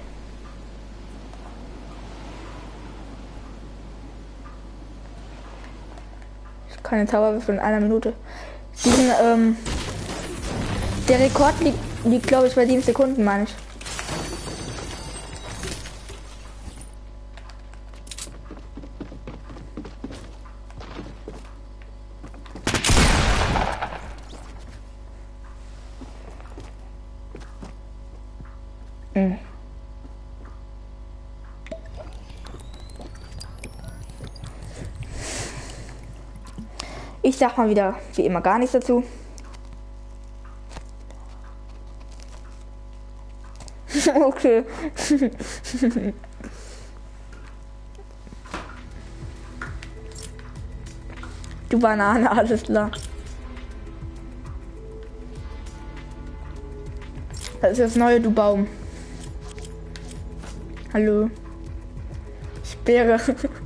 Ich kann den Zauberwürfel in einer Minute. Der Rekord liegt glaube ich bei 7 Sekunden, meine ich. Hm. Ich sag mal wieder, wie immer, gar nichts dazu. Okay. Du Banane, alles klar. Das ist das neue Du Baum. Hallo. Speere.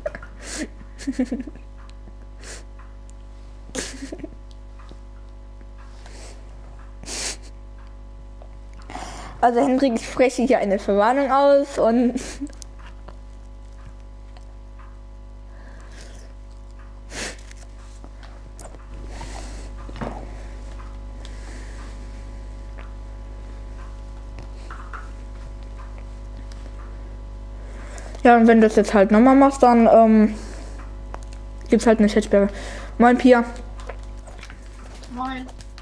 Also Hendrik, ich spreche hier eine Verwarnung aus und ja, und wenn du das jetzt halt nochmal machst, dann gibt's halt eine Chatsperre. Moin Pia. Moin.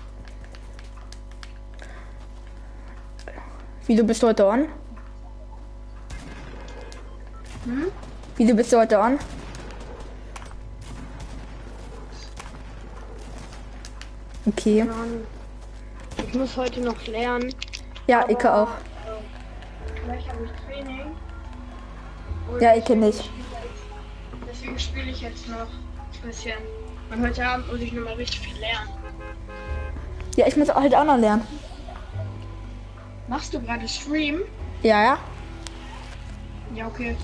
Wieso bist du heute on? Hm? Wieso bist du heute on? Okay. Keine Ahnung. Ich muss heute noch lernen. Ja, ich auch. Gleich habe ich Training. Und Ja, ich nicht. deswegen spiele ich jetzt noch ein bisschen. Und heute Abend muss ich nochmal richtig viel lernen. Ja, ich muss halt auch noch lernen. Machst du gerade Stream? Ja, ja. Ja, okay.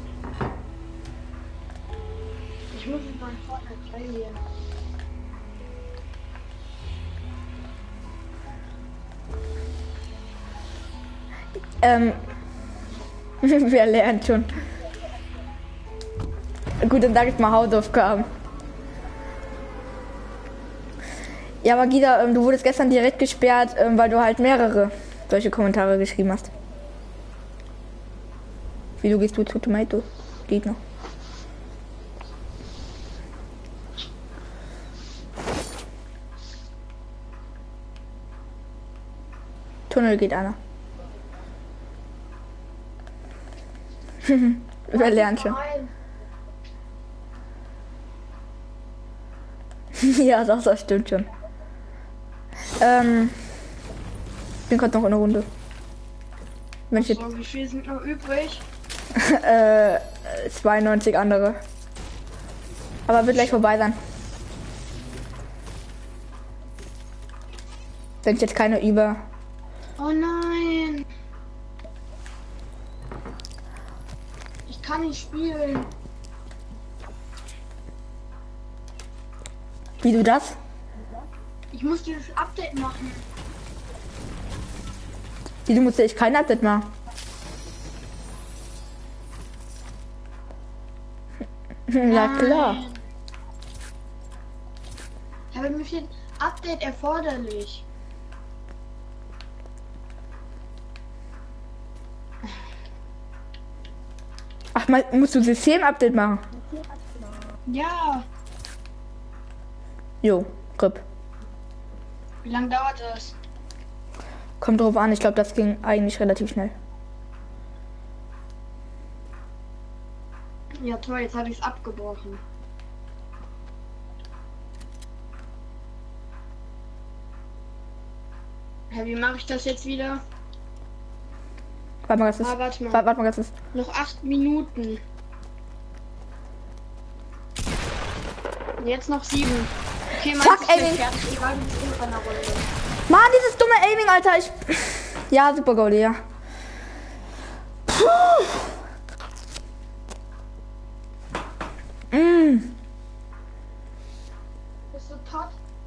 Ich muss in meinen Fortnite reingehen. Wer lernt schon? Gut, dann sag ich mal Hausaufgaben. Ja, aber Gida, du wurdest gestern direkt gesperrt, weil du halt mehrere solche Kommentare geschrieben hast. Wieso gehst du zu Tomato? Gegner. Tunnel geht einer. Wer lernt schon? Ja, das stimmt schon. Bin gerade noch in der Runde. Wenn ich jetzt, So, wie viel sind noch übrig? 92 andere. Aber wird gleich vorbei sein. Wenn ich jetzt keine über. Oh nein! Ich kann nicht spielen. Wie du das? Ich muss dieses Update machen. Wie du musst ich kein Update machen. Ja klar. Nein. Aber mir fehlt Update erforderlich. Ach, mal, musst du System-Update machen? Ja. Jo, RIP. Wie lange dauert das? Kommt drauf an, ich glaube, das ging eigentlich relativ schnell. Ja toll, jetzt habe ich es abgebrochen. Ja, wie mache ich das jetzt wieder? Warte mal, was ist? Warte mal. Warte mal, was ist? Noch 8 Minuten. Jetzt noch 7. Okay, Fuck, ist jetzt Aiming. fertig. Egal, wie es ist, einer Runde. Mann, dieses dumme Aiming, Alter. Ich. Ja, super Goal, ja. Bist du tot?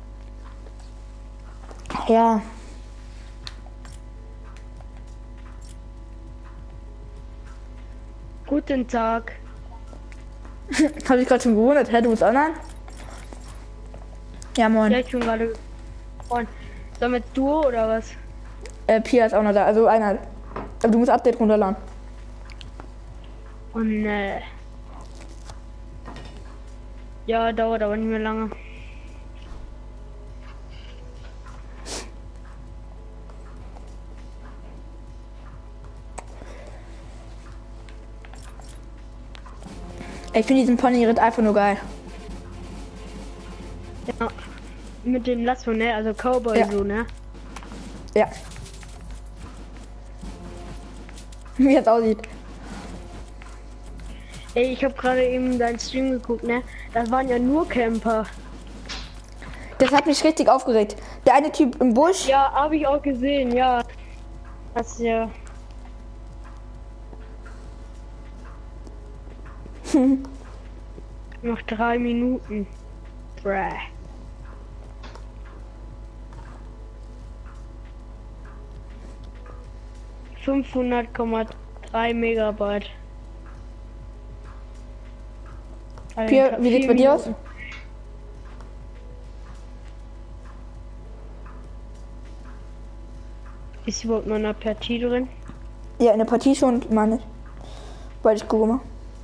Ja. Guten Tag. Habe ich gerade schon gewundert. Hä, du bist online? Ja, moin. Ja, ich bin gerade. Und soll mit Duo oder was? Pia ist auch noch da. Also einer. Aber du musst Update runterladen. Und ja, dauert aber nicht mehr lange. Ich finde diesen Ponyritt einfach nur geil. Ja. Mit dem Lasso, ne? Also Cowboy Ja. so, ne? Ja. Wie es aussieht. Ey, ich habe gerade eben deinen Stream geguckt, ne? Das waren ja nur Camper. Das hat mich richtig aufgeregt. Der eine Typ im Busch. Ja, habe ich auch gesehen, ja. Das ist ja. Noch 3 Minuten. Bräh. ...500,3 Megabyte. Also Pia, wie sieht's bei dir aus? Ist überhaupt noch eine Partie drin? Ja, in der Partie schon, meine ich. Weil ich gucke mal.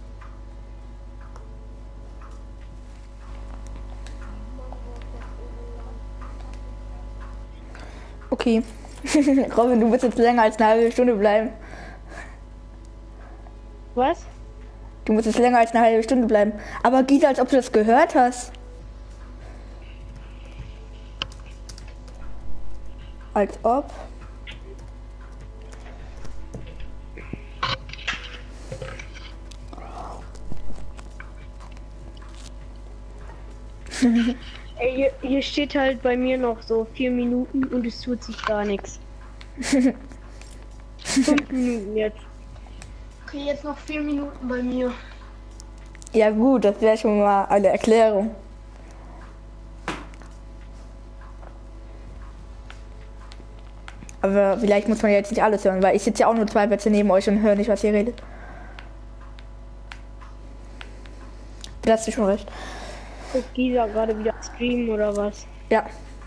Okay. Robin, du musst jetzt länger als eine halbe Stunde bleiben. Was? Du musst jetzt länger als eine halbe Stunde bleiben. Aber Gita, als ob du das gehört hast. Als ob. Ey, hier steht halt bei mir noch so 4 Minuten und es tut sich gar nichts. 5 Minuten jetzt. Okay, jetzt noch 4 Minuten bei mir. Ja gut, das wäre schon mal eine Erklärung. Aber vielleicht muss man jetzt nicht alles hören, weil ich sitze ja auch nur 2 Plätze neben euch und höre nicht, was ihr redet. Da hast du schon recht. Ist Gisa gerade wieder streamen oder was? Ja.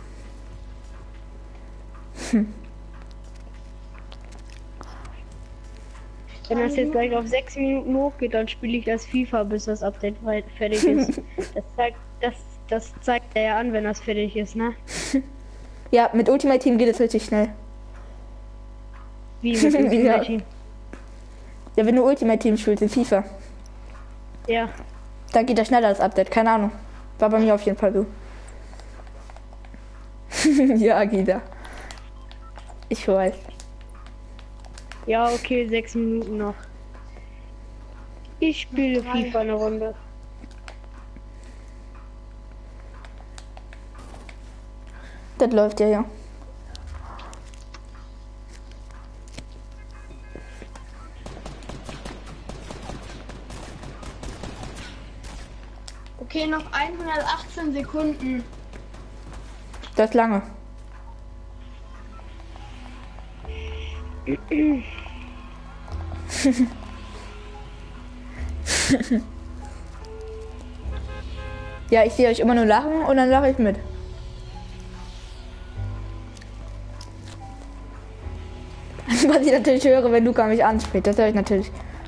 Wenn das jetzt gleich auf 6 Minuten hochgeht, dann spiele ich das FIFA, bis das Update fertig ist. Das zeigt er ja an, wenn das fertig ist, ne? Ja, mit Ultimate Team geht es richtig schnell. Wie mit Ultimate Ja. Team. Ja, wenn du Ultimate Team spielst in FIFA, Ja. dann geht das schneller das Update. Keine Ahnung. War bei mir auf jeden Fall so. Ja, Gita. Ich weiß. Ja, okay, 6 Minuten noch. Ich spiele FIFA eine Runde. Das läuft ja, ja. Okay, noch 118 Sekunden. Das ist lange. Ja, ich sehe euch immer nur lachen und dann lache ich mit. Was ich natürlich höre, wenn Luca mich anspricht, das höre ich natürlich.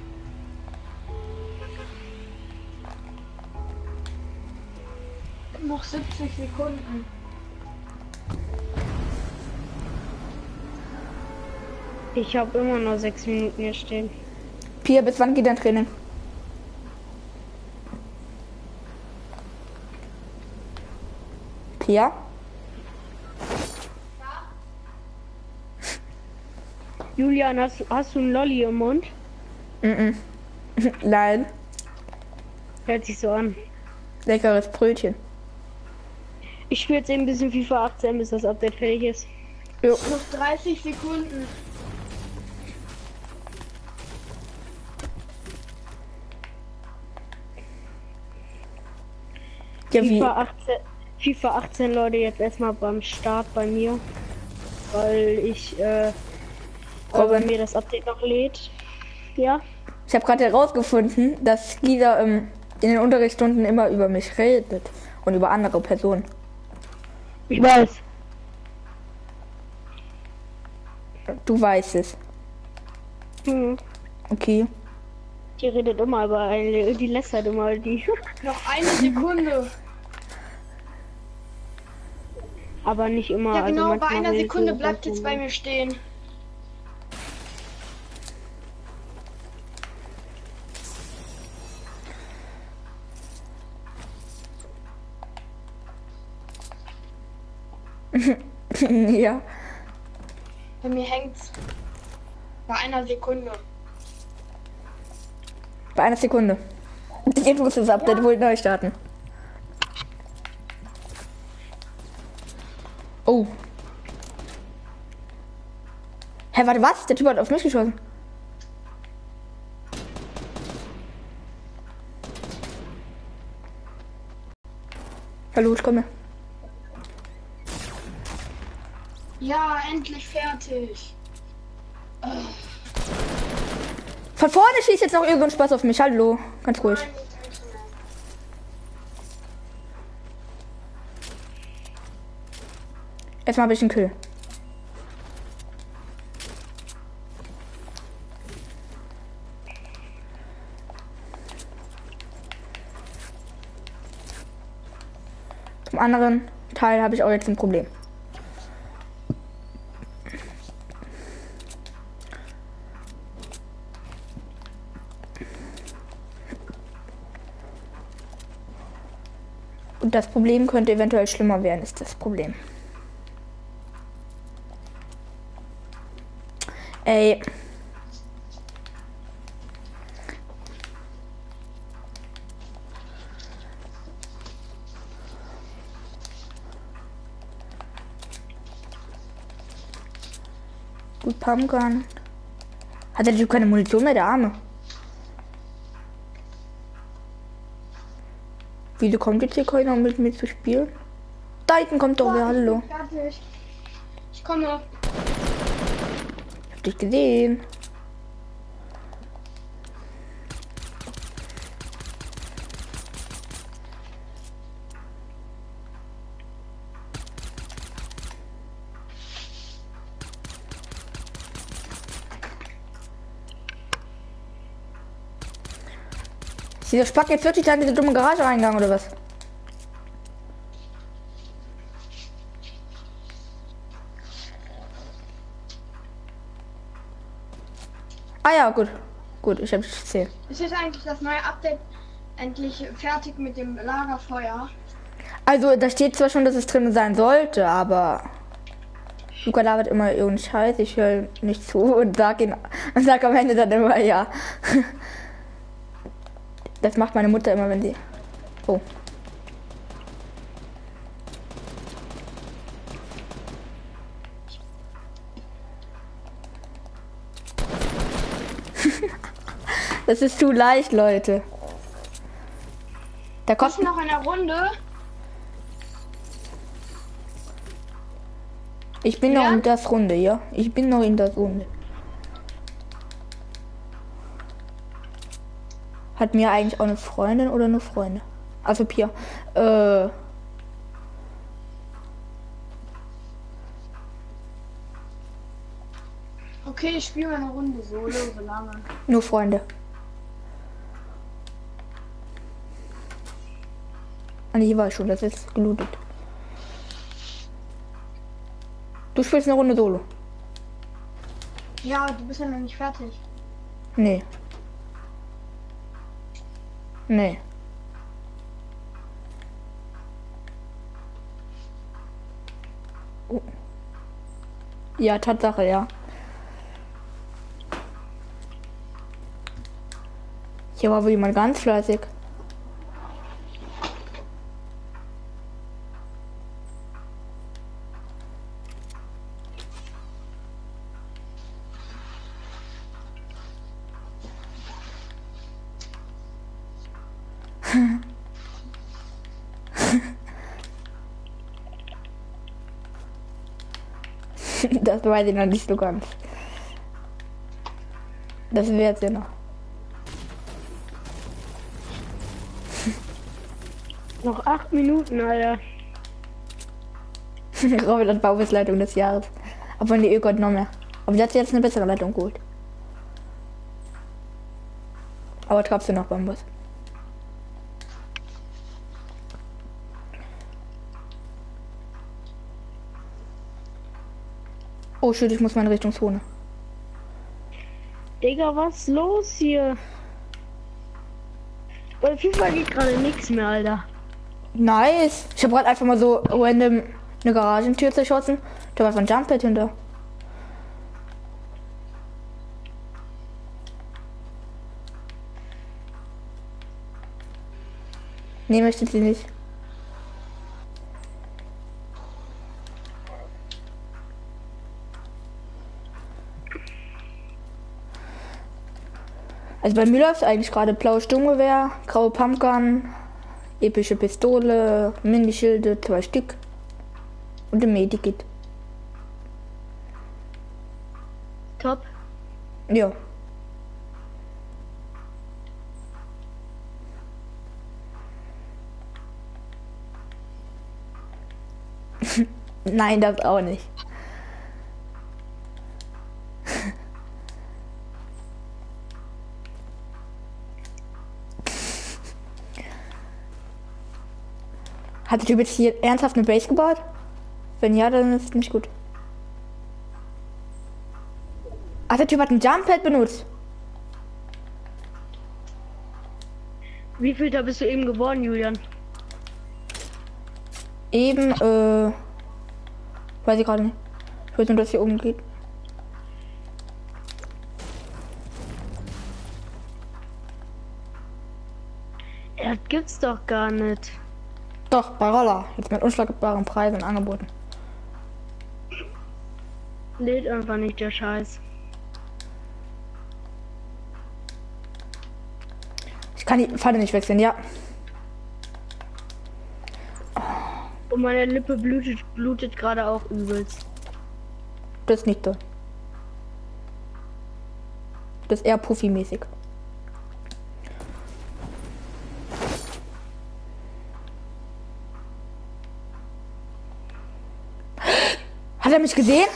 Noch 70 Sekunden. Ich habe immer noch 6 Minuten hier stehen. Pia, bis wann geht dein Training? Pia? Julian, hast du einen Lolli im Mund? Mhm. Nein, Hört sich so an. leckeres Brötchen. Ich spiele jetzt eben ein bisschen FIFA 18, bis das Update fertig ist. Jo. Noch 30 Sekunden. Ja, wie? FIFA 18, Leute, jetzt erstmal beim Start bei mir. Weil Robin. mir das Update noch lädt. Ja. Ich habe gerade herausgefunden, dass Gisa in den Unterrichtsstunden immer über mich redet und über andere Personen. Ich weiß. Du weißt es. Hm. Okay. Die redet immer über eine, die lästert immer die. Noch eine Sekunde. Aber nicht immer. Ja, genau, bei manchmal einer redet Sekunde sie bleibt jetzt so. bei mir stehen. Ja. Bei mir hängt's bei einer Sekunde. Bei einer Sekunde. Jetzt muss das Update wohl neu starten. Oh. Hä, warte, was? Der Typ hat auf mich geschossen. Hallo, ich komme. Ja, endlich fertig. Von vorne schießt jetzt noch irgendein Spaß auf mich. Hallo, ganz ruhig. Nein, nicht einzeln. Erstmal habe ich einen Kill. Zum anderen Teil habe ich auch jetzt ein Problem. Und das Problem könnte eventuell schlimmer werden, ist das Problem. Ey. Gut, Pumpgun. Hat der Typ keine Munition mehr, der Arme? Wieso kommt jetzt hier keiner, um mit mir zu spielen? Da hinten kommt doch wer, hallo. Fertig. Ich komme. Ich hab dich gesehen. Ist dieser Spack jetzt wirklich da in diese dumme Garage reingegangen oder was? Ah ja, gut. Gut, ich habe es gesehen. Ist jetzt eigentlich das neue Update endlich fertig mit dem Lagerfeuer? Also, da steht zwar schon, dass es drin sein sollte, aber Luca labert immer irgendeinen Scheiß, ich höre nicht zu und sag am Ende dann immer ja. Das macht meine Mutter immer, wenn sie... Oh. Das ist zu leicht, Leute. Da kommt Ist noch eine Runde. Ich bin noch in das Runde, ja? Ich bin noch in das Runde. Hat mir eigentlich auch eine Freundin oder nur Freunde? Also Pia. Okay, ich spiele eine Runde Solo, so lange. Nur Freunde. Ah, nee, hier war ich schon, das ist gelootet. Du spielst eine Runde Solo? Ja, du bist ja noch nicht fertig. Nee. Nee. Oh. Ja, Tatsache, ja. Hier war wohl jemand ganz fleißig. Das weiß ich noch nicht so ganz. Das wird ja noch. Noch 8 Minuten, Alter. Robin hat Bauleitung des Jahres. Aber nee, Gott noch mehr. Aber der hat jetzt eine bessere Leitung geholt. Aber trotzdem noch Bambus. Oh shit, ich muss mal in Richtung Zone. Digga, was ist los hier? Bei FIFA geht gerade nichts mehr, Alter. Nice. Ich habe gerade einfach mal so random eine Garagentür zerschossen. Da war ein Jumppad hinter. Nee, möchte sie nicht. Also bei mir läuft eigentlich gerade blaues Sturmgewehr, graue Pumpgun, epische Pistole, Minischilde, 2 Stück und ein Medikit. Top. Ja. Nein, das auch nicht. Hat der Typ jetzt hier ernsthaft eine Base gebaut? Wenn ja, dann ist es nicht gut. Ach, der Typ hat ein Jumppad benutzt. Wie viel da bist du eben geworden, Julian? Eben, weiß ich gerade nicht. Ich weiß nur, dass hier oben geht. Ja, das gibt's doch gar nicht. Doch, bei Roller. Jetzt mit unschlagbaren Preisen angeboten. Lädt einfach nicht der Scheiß. Ich kann die Pfanne nicht wechseln, ja. Und meine Lippe blutet gerade auch übelst. Das ist nicht so. Das ist eher Puffy-mäßig. Hat er mich gesehen?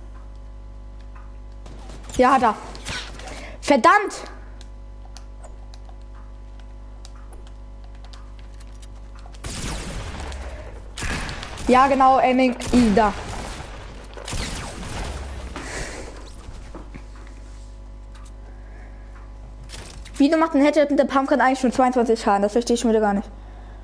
Ja, hat er. Verdammt! Ja, genau, aiming, da. Wieso macht ein Headshot mit der Pumpgun eigentlich schon 22 Schaden? Das verstehe ich schon wieder gar nicht.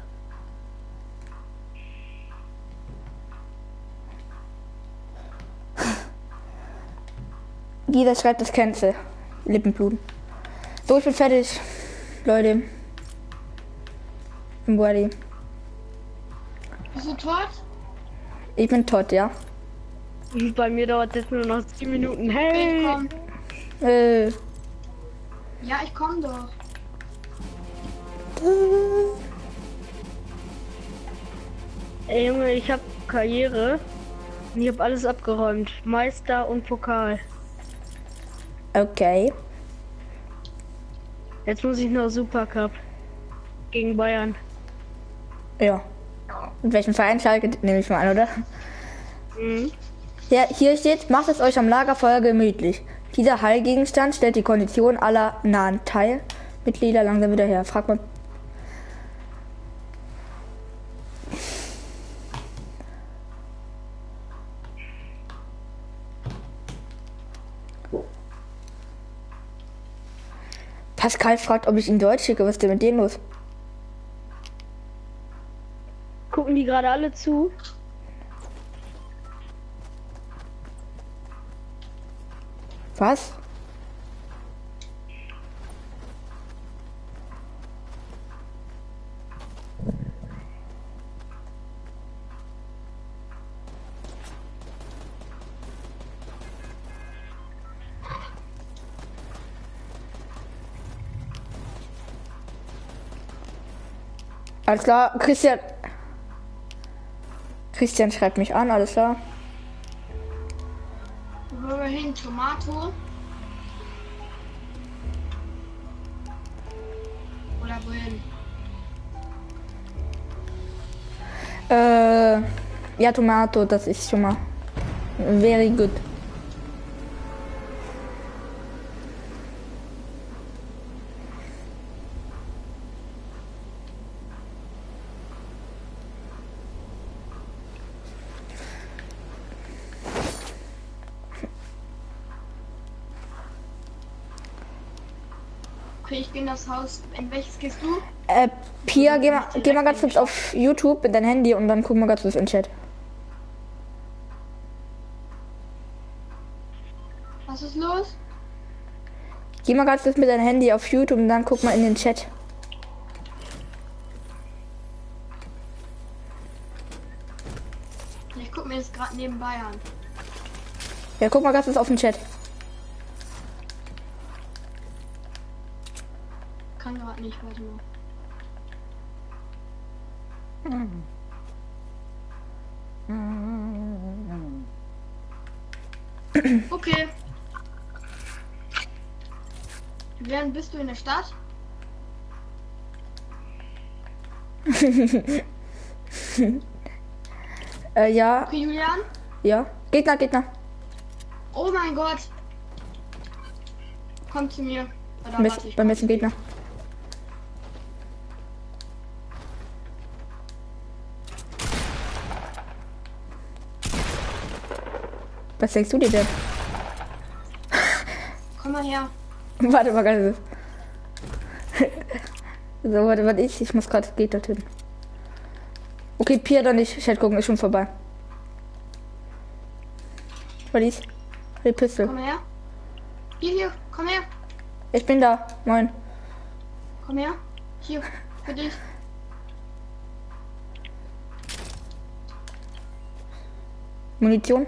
Jeder schreibt das Cancel. Lippenbluten. So, ich bin fertig. Leute. Ich bin ready. Bist du tot? Ich bin tot, ja. Bei mir dauert das nur noch 10 Minuten. Ich Hey! komm. Äh. Ja, ich komm doch. Ey Junge, ich hab Karriere. Und ich hab alles abgeräumt. Meister und Pokal. Okay. Jetzt muss ich noch Supercup. Gegen Bayern. Ja. Mit welchem Verein? Schalke, nehme ich mal an, oder? Mhm. Ja, hier steht, macht es euch am Lagerfeuer gemütlich. Dieser Heilgegenstand stellt die Kondition aller nahen Teilmitglieder langsam wieder her. Frag mal. Pascal fragt, ob ich ihn Deutsch schicke. Was ist denn mit denen los? Gucken die gerade alle zu? Was? Alles klar, Christian. Christian schreibt mich an, alles klar. Wo wollen wir hin? Tomato? Oder wohin? Ja, Tomato, das ist schon mal very good. Okay, ich gehe in das Haus. In welches gehst du? Pia, geh mal ganz kurz auf YouTube mit deinem Handy und dann gucken wir ganz kurz in den Chat. Was ist los? Geh mal ganz kurz mit deinem Handy auf YouTube und dann guck mal in den Chat. Ich guck mir das gerade nebenbei an. Ja, guck mal ganz kurz auf den Chat. Kann gerade nicht, warte mal. Okay. Julian, bist du in der Stadt? Ja, Okay, Julian. ja. Gegner. Oh mein Gott. Komm zu mir. Oder Beim warte, ich beim komm letzten zu dir. Gegner. Was denkst du dir denn? Komm mal her. Warte mal ganz kurz. So, warte, ich muss gerade Gegner töten. Okay, Pia dann nicht. Chat gucken, ist schon vorbei. Verlies. Die Pistole. Komm her. Hier, komm her. Ich bin da. Moin. Komm her. Hier, für dich. Munition.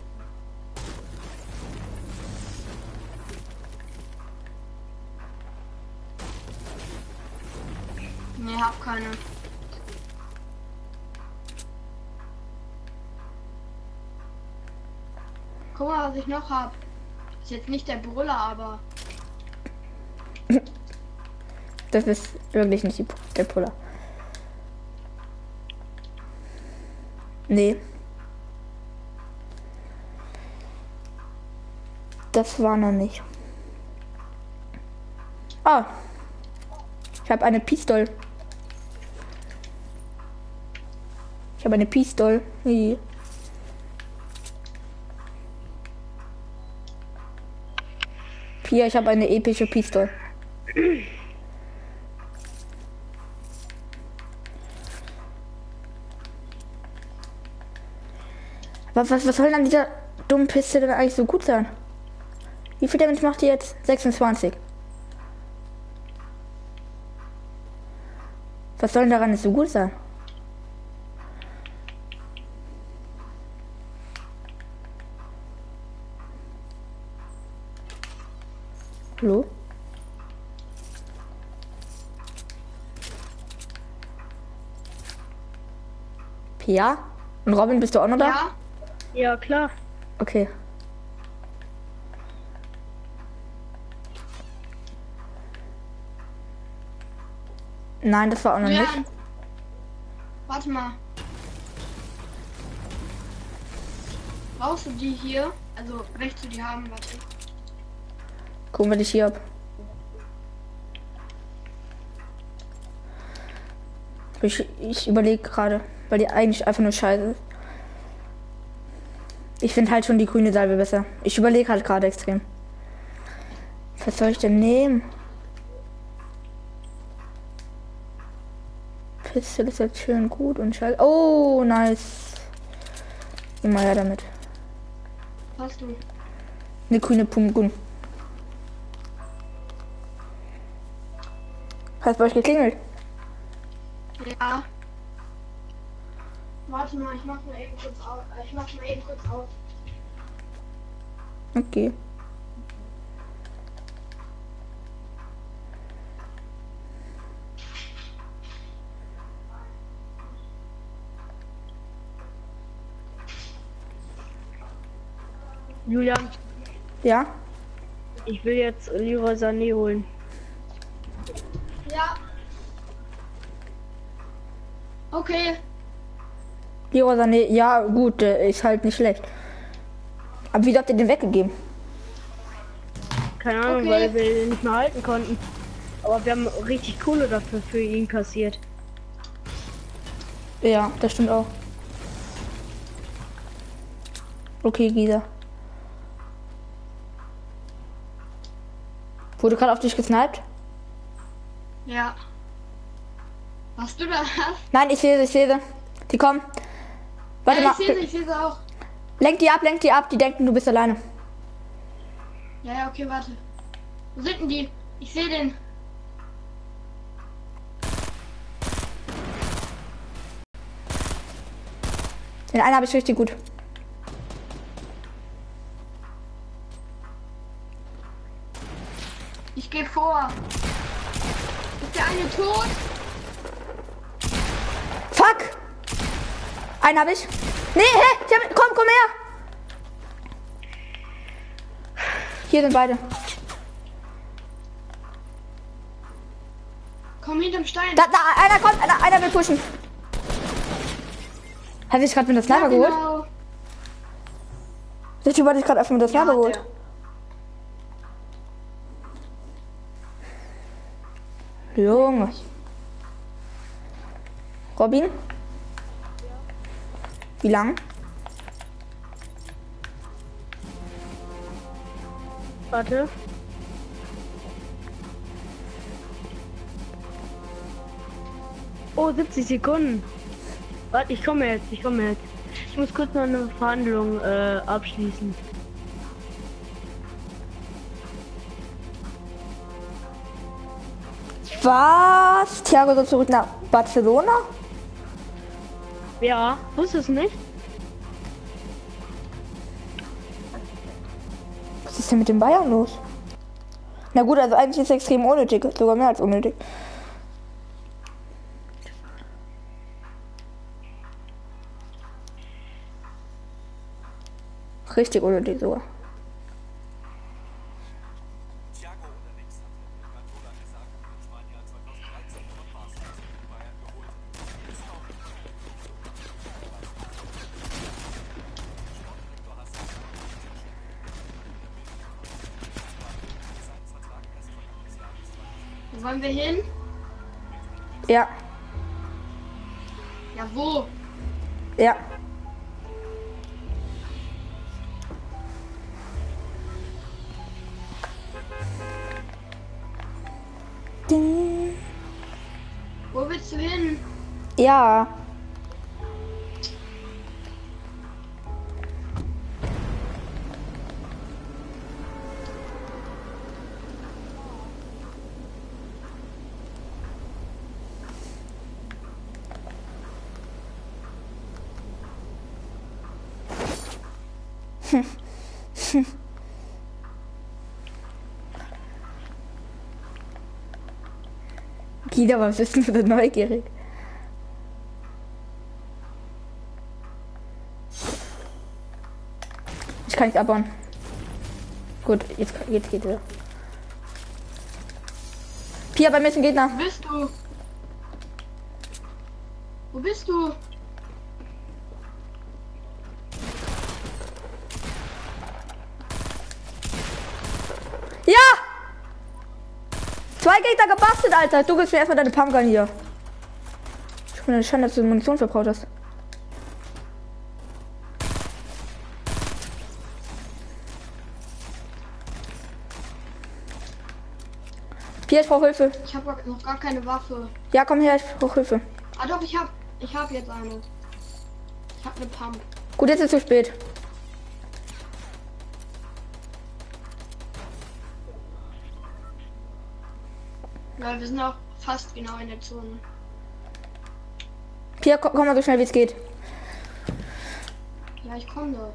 Nee, hab keine. Guck mal, was ich noch hab. Ist jetzt nicht der Brüller, aber Das ist wirklich nicht der Puller. Nee. Das war noch nicht. Ah. Ich habe eine Pistole. Ich habe eine Pistole. Hier. Pia, ich habe eine epische Pistole. Was soll denn an dieser dummen Piste denn eigentlich so gut sein? Wie viel Damage macht die jetzt? 26. Was soll denn daran nicht so gut sein? Hallo? Pia? Und Robin, bist du auch noch da? ja. Ja, klar. Okay. Nein, das war auch noch Ja. nicht. Warte mal. Brauchst du die hier? Also, möchtest du die haben? Warte. Gucken wir dich hier ab. Ich überlege gerade, weil die eigentlich einfach nur scheiße ist. Ich finde halt schon die grüne Salbe besser. Ich überlege halt gerade extrem. Was soll ich denn nehmen? Pistol ist jetzt schön gut und scheiße. Oh, nice. Immer her damit. Hast du? Eine grüne Pumpgun. Hast bei euch geklingelt? Ja. Warte mal, ich mach mal eben kurz auf. Ich mach mal eben kurz auf. Okay. Julian, Ja? ich will jetzt Leroy Sané holen. Ja. Okay. Leroy Sané, ja gut, der ist halt nicht schlecht. Aber wieso habt ihr den weggegeben? Keine Ahnung, Okay. weil wir den nicht mehr halten konnten. Aber wir haben richtig Kohle dafür für ihn kassiert. Ja, das stimmt auch. Okay, Gisa. Wurde gerade auf dich gesniped? Ja. Hast du das? Nein, ich sehe sie, ich sehe sie. Die kommen. Warte Ja, mal. ich sehe sie auch. Lenk die ab, die denken, du bist alleine. Ja, ja, okay, warte. Wo sind denn die? Ich sehe den. Den einen habe ich richtig gut. Ich gehe vor. Ist der eine tot? Fuck! Einen habe ich. Nee, hä? Komm her! Hier sind beide. Komm hinterm Stein. Da, einer kommt, einer will pushen. Habe ich gerade mit der Sniper geholt? Genau. Der Typ hat sich gerade einfach mit der Sniper geholt. Junge. Robin? Wie lang? Warte. Oh, 70 Sekunden. Warte, ich komme jetzt. Ich muss kurz noch eine Verhandlung abschließen. Was? Thiago soll zurück nach Barcelona? Ja, wusstest du nicht? Was ist denn mit den Bayern los? Na gut, also eigentlich ist es extrem unnötig. Sogar mehr als unnötig. Richtig unnötig sogar. Thiago unterwegs hatte mit Guardiola gesagt, in Spanier 2013 von Barca zu Bayern geholt. Ist auch Sportdirektor Hassan sein Vertrag erst Anfang des Jahres. Wo wollen wir hin? Ja, Ja, wo? ja. Ding. Wo willst du hin? Ja. Gida, was bist du denn neugierig? Ich kann nicht abbauen. Gut, jetzt geht er. Pia, bei mir ist ein Gegner. Wo bist du? Wo bist du? Ja! 2 Gegner gebastelt, Alter. Du gibst mir erstmal deine Pumpgun hier. Ich bin schon, dass du Munition verbraucht hast. Pia, ich brauche Hilfe. Ich habe noch gar keine Waffe. Ja, komm her, ich brauche Hilfe. Ah doch, ich hab jetzt eine. Ich habe eine Pump. Gut, jetzt ist es zu spät. Weil wir sind auch fast genau in der Zone. Pia, komm mal so schnell wie es geht. Ja, ich komme doch.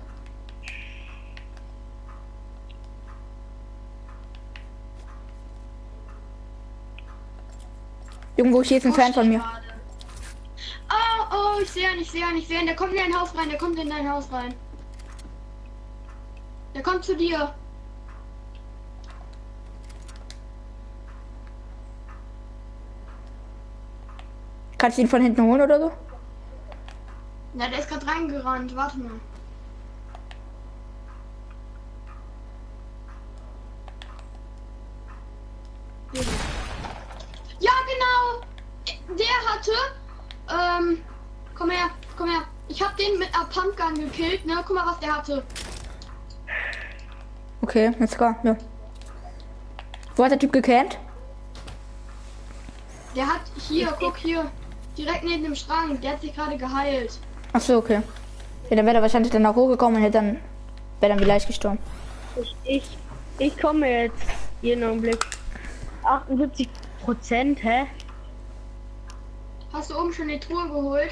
Irgendwo hier ist ein Fan von mir. Oh, ich sehe ihn. Der kommt in dein Haus rein. Der kommt zu dir. Kannst du ihn von hinten holen oder so? Ja, der ist gerade reingerannt. Warte mal. Hier. Ja, genau. Der hatte. Komm her. Ich hab den mit einer Pumpgun gekillt, ne? Guck mal, was der hatte. Okay, jetzt klar, ja. Wo hat der Typ gecannt? Der hat hier, guck hier. Direkt neben dem Strang. Der hat sich gerade geheilt. Ach so, okay. Ja, dann wäre er wahrscheinlich dann auch hochgekommen und wäre dann vielleicht gestorben. Ich Ich komme jetzt. Jeden Augenblick. 78%, hä? Hast du oben schon die Truhe geholt?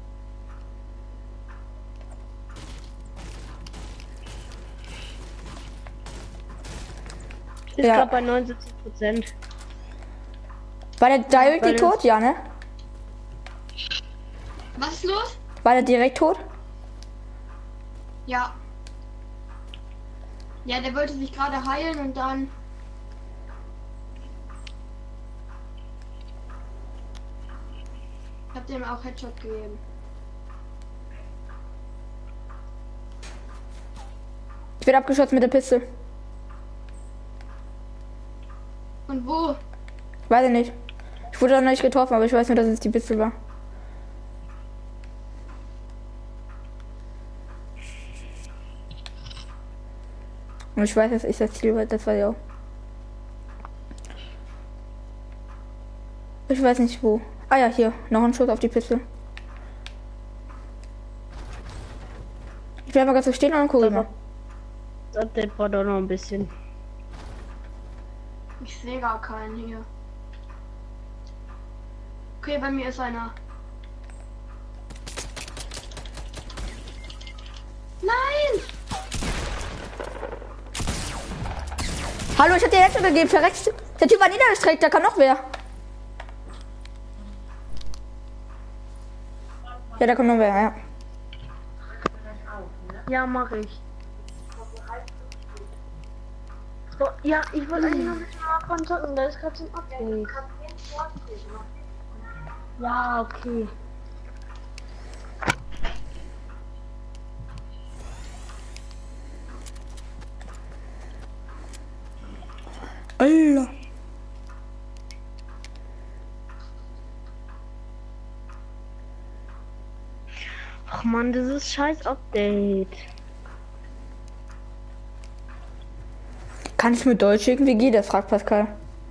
Ist Ja. gerade bei 79%. War der direkt weil tot? Ja, ne? Was ist los? War der direkt tot? Ja. Ja, der wollte sich gerade heilen und dann. Ich hab dem auch Headshot gegeben. Ich werde abgeschossen mit der Pistole. Und wo? Weiß ich nicht. Ich wurde noch nicht getroffen, aber ich weiß nur, dass es die Pistole war. Und ich weiß, dass ich das Ziel war, das war ja auch. Ich weiß nicht wo. Ah ja, hier. Noch ein Schuss auf die Pistole. Ich bleibe mal ganz so stehen und dann gucke ich mal. Das Update braucht auch noch ein bisschen. Ich sehe gar keinen hier. Okay, bei mir ist einer. Nein! Hallo, ich hab dir Headshot gegeben, verreckst. Der Typ war niedergestreckt, da kann noch wer. Ja, da kommt noch wer, ja. Ja, mache ich. So, ja, ich wollte eigentlich noch ein bisschen mal zocken, da ist gerade so ein Update. Ja, okay. Alter. Ach man, dieses scheiß Update. Kann ich mit Deutsch irgendwie gehen? Das fragt Pascal.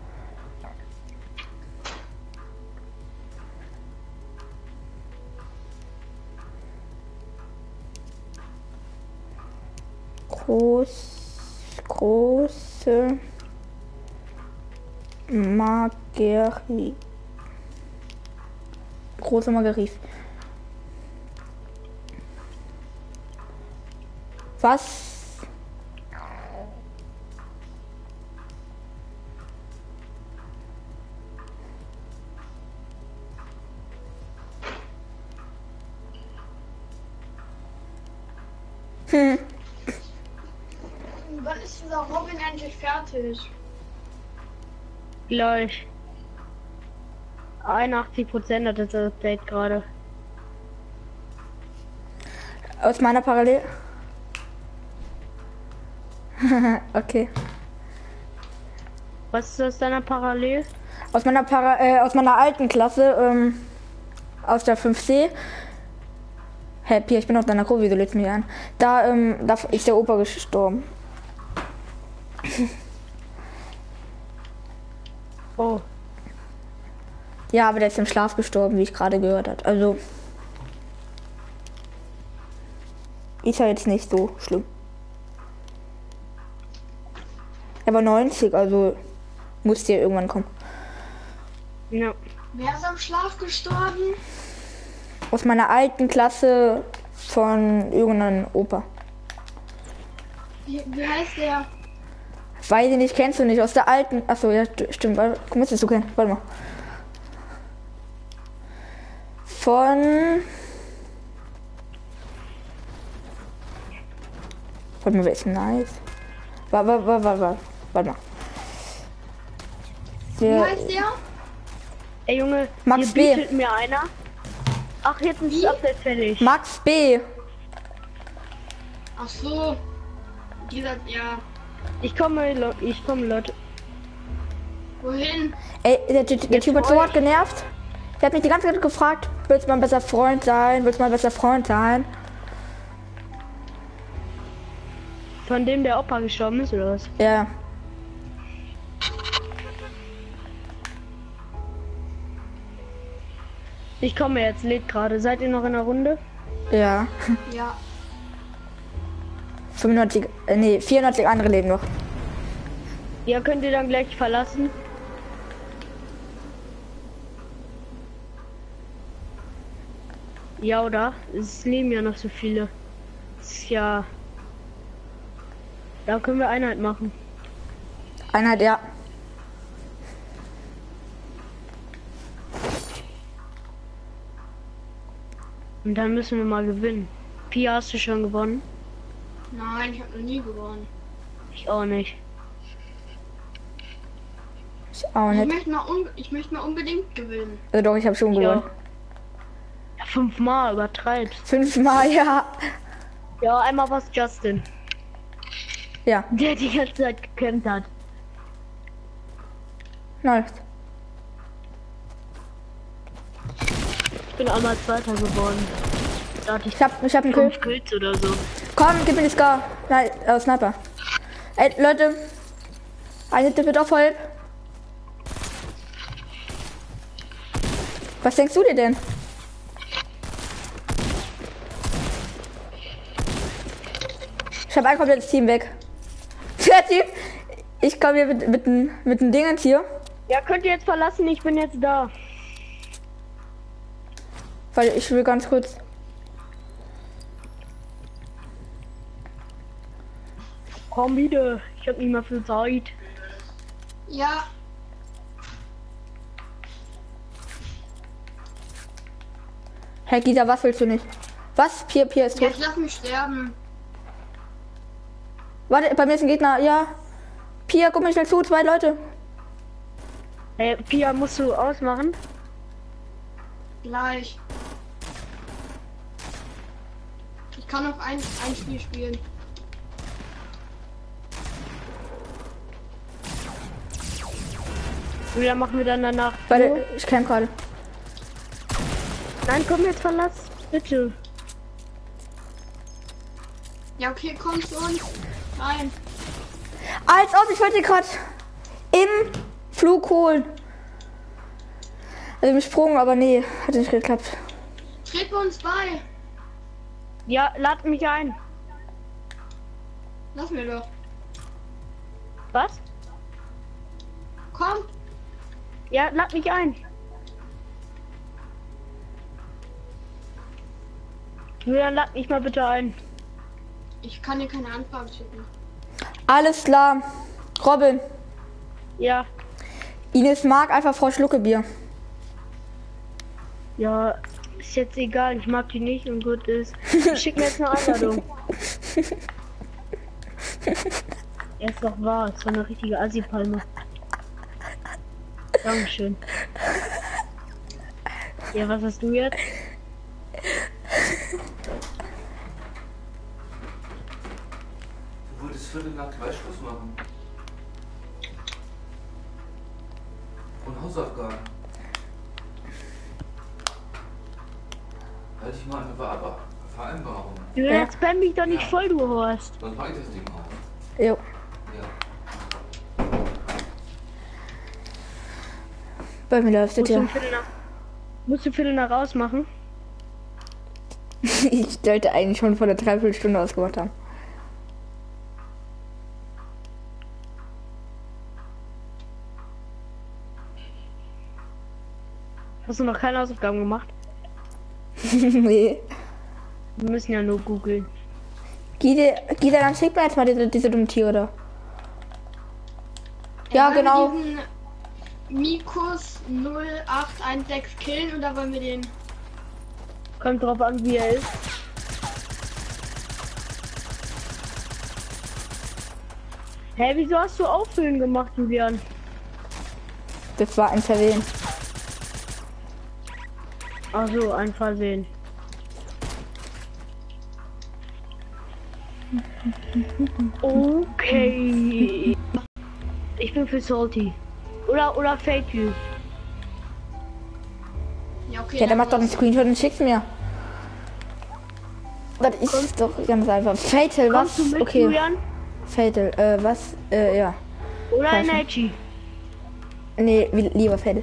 Große Marguerite. Große Marguerite. Was? Wann ist dieser Robin endlich fertig? Gleich. 81% hat das Update gerade. Aus meiner Parallel. Okay. Was ist aus deiner Parallel? Aus meiner alten Klasse, aus der 5C. Happy, ich bin auf deiner Crew, wieso lädst du mich an? Da ist der Opa gestorben. Oh, Ja, aber der ist im Schlaf gestorben, wie ich gerade gehört habe. Also ist ja jetzt nicht so schlimm. Er war 90, also musste ja irgendwann kommen. ja. Wer ist am Schlaf gestorben? Aus meiner alten Klasse von irgendeinem Opa. Wie heißt der? Weiß ich nicht, kennst du nicht. Aus der alten. Achso, ja, stimmt. Müsstest du kennen. Warte mal. Von. Warte mal, wer ist denn nice? Warte mal. Wie Der heißt der? Ey Junge, Max hier B. bietet mir einer. Ach, jetzt ist Wie? das Update fertig. Max B. Ach so. Dieser, ja. Ich komme, Leute. Wohin? Ey, der Typ hat so hart genervt. Der hat mich die ganze Zeit gefragt, willst du mal ein besser Freund sein? Willst du mal ein besser Freund sein? Von dem der Opa gestorben ist, oder was? Ja. Ich komme jetzt, lädt gerade. Seid ihr noch in der Runde? Ja. Ja. 94 andere leben noch. Ja, könnt ihr dann gleich verlassen? Ja, oder? Es leben ja noch so viele. Ist ja. Da können wir Einheit machen. Einheit, ja. Und dann müssen wir mal gewinnen. Pia, hast du schon gewonnen? Nein, ich habe noch nie gewonnen. Ich auch nicht. Ich auch nicht. Ich möchte mal unbedingt gewinnen. Also doch, ich habe schon gewonnen. Ja, 5-mal, übertreibst. 5-mal, ja. Ja, einmal was Justin. Ja, Der die ganze Zeit gekämpft hat. nice. Ich bin einmal Zweiter geworden. Da hatte Ich hab einen Kill. 5 Kills oder so. Komm, gib mir die Scar. Nein, Sniper. Ey, Leute. Eine Tipp wird auf halb. Was denkst du dir denn? Ich habe ein komplettes Team weg. Ich komme hier mit den Dingen hier. Ja, könnt ihr jetzt verlassen, ich bin jetzt da. Weil ich will ganz kurz. Komm wieder, ich hab nicht mehr viel Zeit. Ja, Herr Gisa, was willst du nicht? Was? Pia ist tot. jetzt lass mich sterben. Warte, bei mir ist ein Gegner. Ja. Pia, guck mir schnell zu. 2 Leute. Hey, Pia, musst du ausmachen? Gleich. Ich kann noch ein Spiel spielen. Oder machen wir dann danach? Warte, ich camp gerade. Nein, komm jetzt verlass, bitte. Ja, okay, komm zu uns. Nein. Als ob, ich wollte gerade im Flug holen. Also im Sprung, aber nee, hat nicht geklappt. Tritt uns bei. Ja, lad mich ein. Lass mir doch. Was? Komm. Ja, lad mich ein. Julian, lad mich mal bitte ein. Ich kann dir keine Anfrage schicken. Alles klar. Robin, Ja. Ines mag einfach Frau Schluckebier. Ja, ist jetzt egal, ich mag die nicht und gut ist. Ich schick mir jetzt eine Einladung. Ja, ist doch wahr, ist so eine richtige Assi-Palme. Dankeschön. Ja, was hast du jetzt? Du wolltest Viertel nach 3 Schluss machen. Und Hausaufgaben. Halt dich mal an eine Vereinbarung. Julian, jetzt spam mich doch nicht voll, du Horst. Sonst mach ich das Ding auf. Jo. Ja. Bei mir läuft es ja. Musst du Viertel nach rausmachen? Ich sollte eigentlich schon vor der Dreiviertelstunde ausgemacht haben. Hast du noch keine Hausaufgaben gemacht? Nee. Wir müssen ja nur googeln. Gide, dann schick mir jetzt mal diese dummen Tiere da. Ja, Wollen wir genau. diesen Mikus 0816 killen oder wollen wir den? Kommt drauf an, wie er ist. Hä, wieso hast du Auffüllen gemacht, Julian? Das war ein Versehen. Ach so, ein Versehen. Okay. Ich bin für Salty. Oder Fake You. Ja, okay. Ja, der dann macht doch einen lass- Screenshot und schickt mir. Das ist doch ganz einfach. Fatal, Kommst du was? mit, Okay. Julian? Fatal, was? Ja. Oder Falsch. Energy? Nee, lieber Fatal.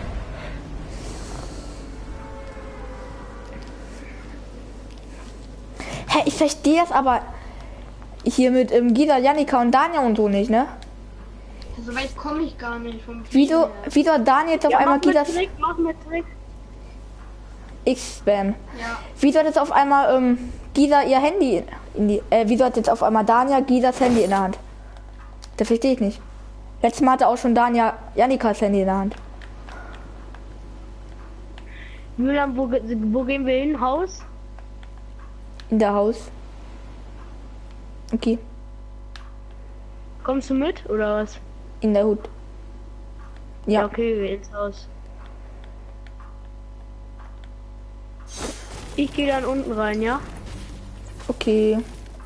Hä, ich verstehe das aber hier mit Gisa, Janika und Danja und so nicht, ne? So weit komme ich gar nicht vom Wieso hat Daniel jetzt auf einmal Gisas Mach mit Trick. X-Spam? Ja. Wieso hat jetzt auf einmal Gisa ihr Handy wieso hat jetzt auf einmal Daniel Gisas Handy in der Hand? Das verstehe ich nicht. Letztes Mal hatte auch schon Daniel Jannikas Handy in der Hand. Julian, wo gehen wir hin? Haus? In der Haus. Okay. Kommst du mit oder was? In der Hut. Ja. Okay, wir ins Haus. Ich gehe dann unten rein, ja? Okay.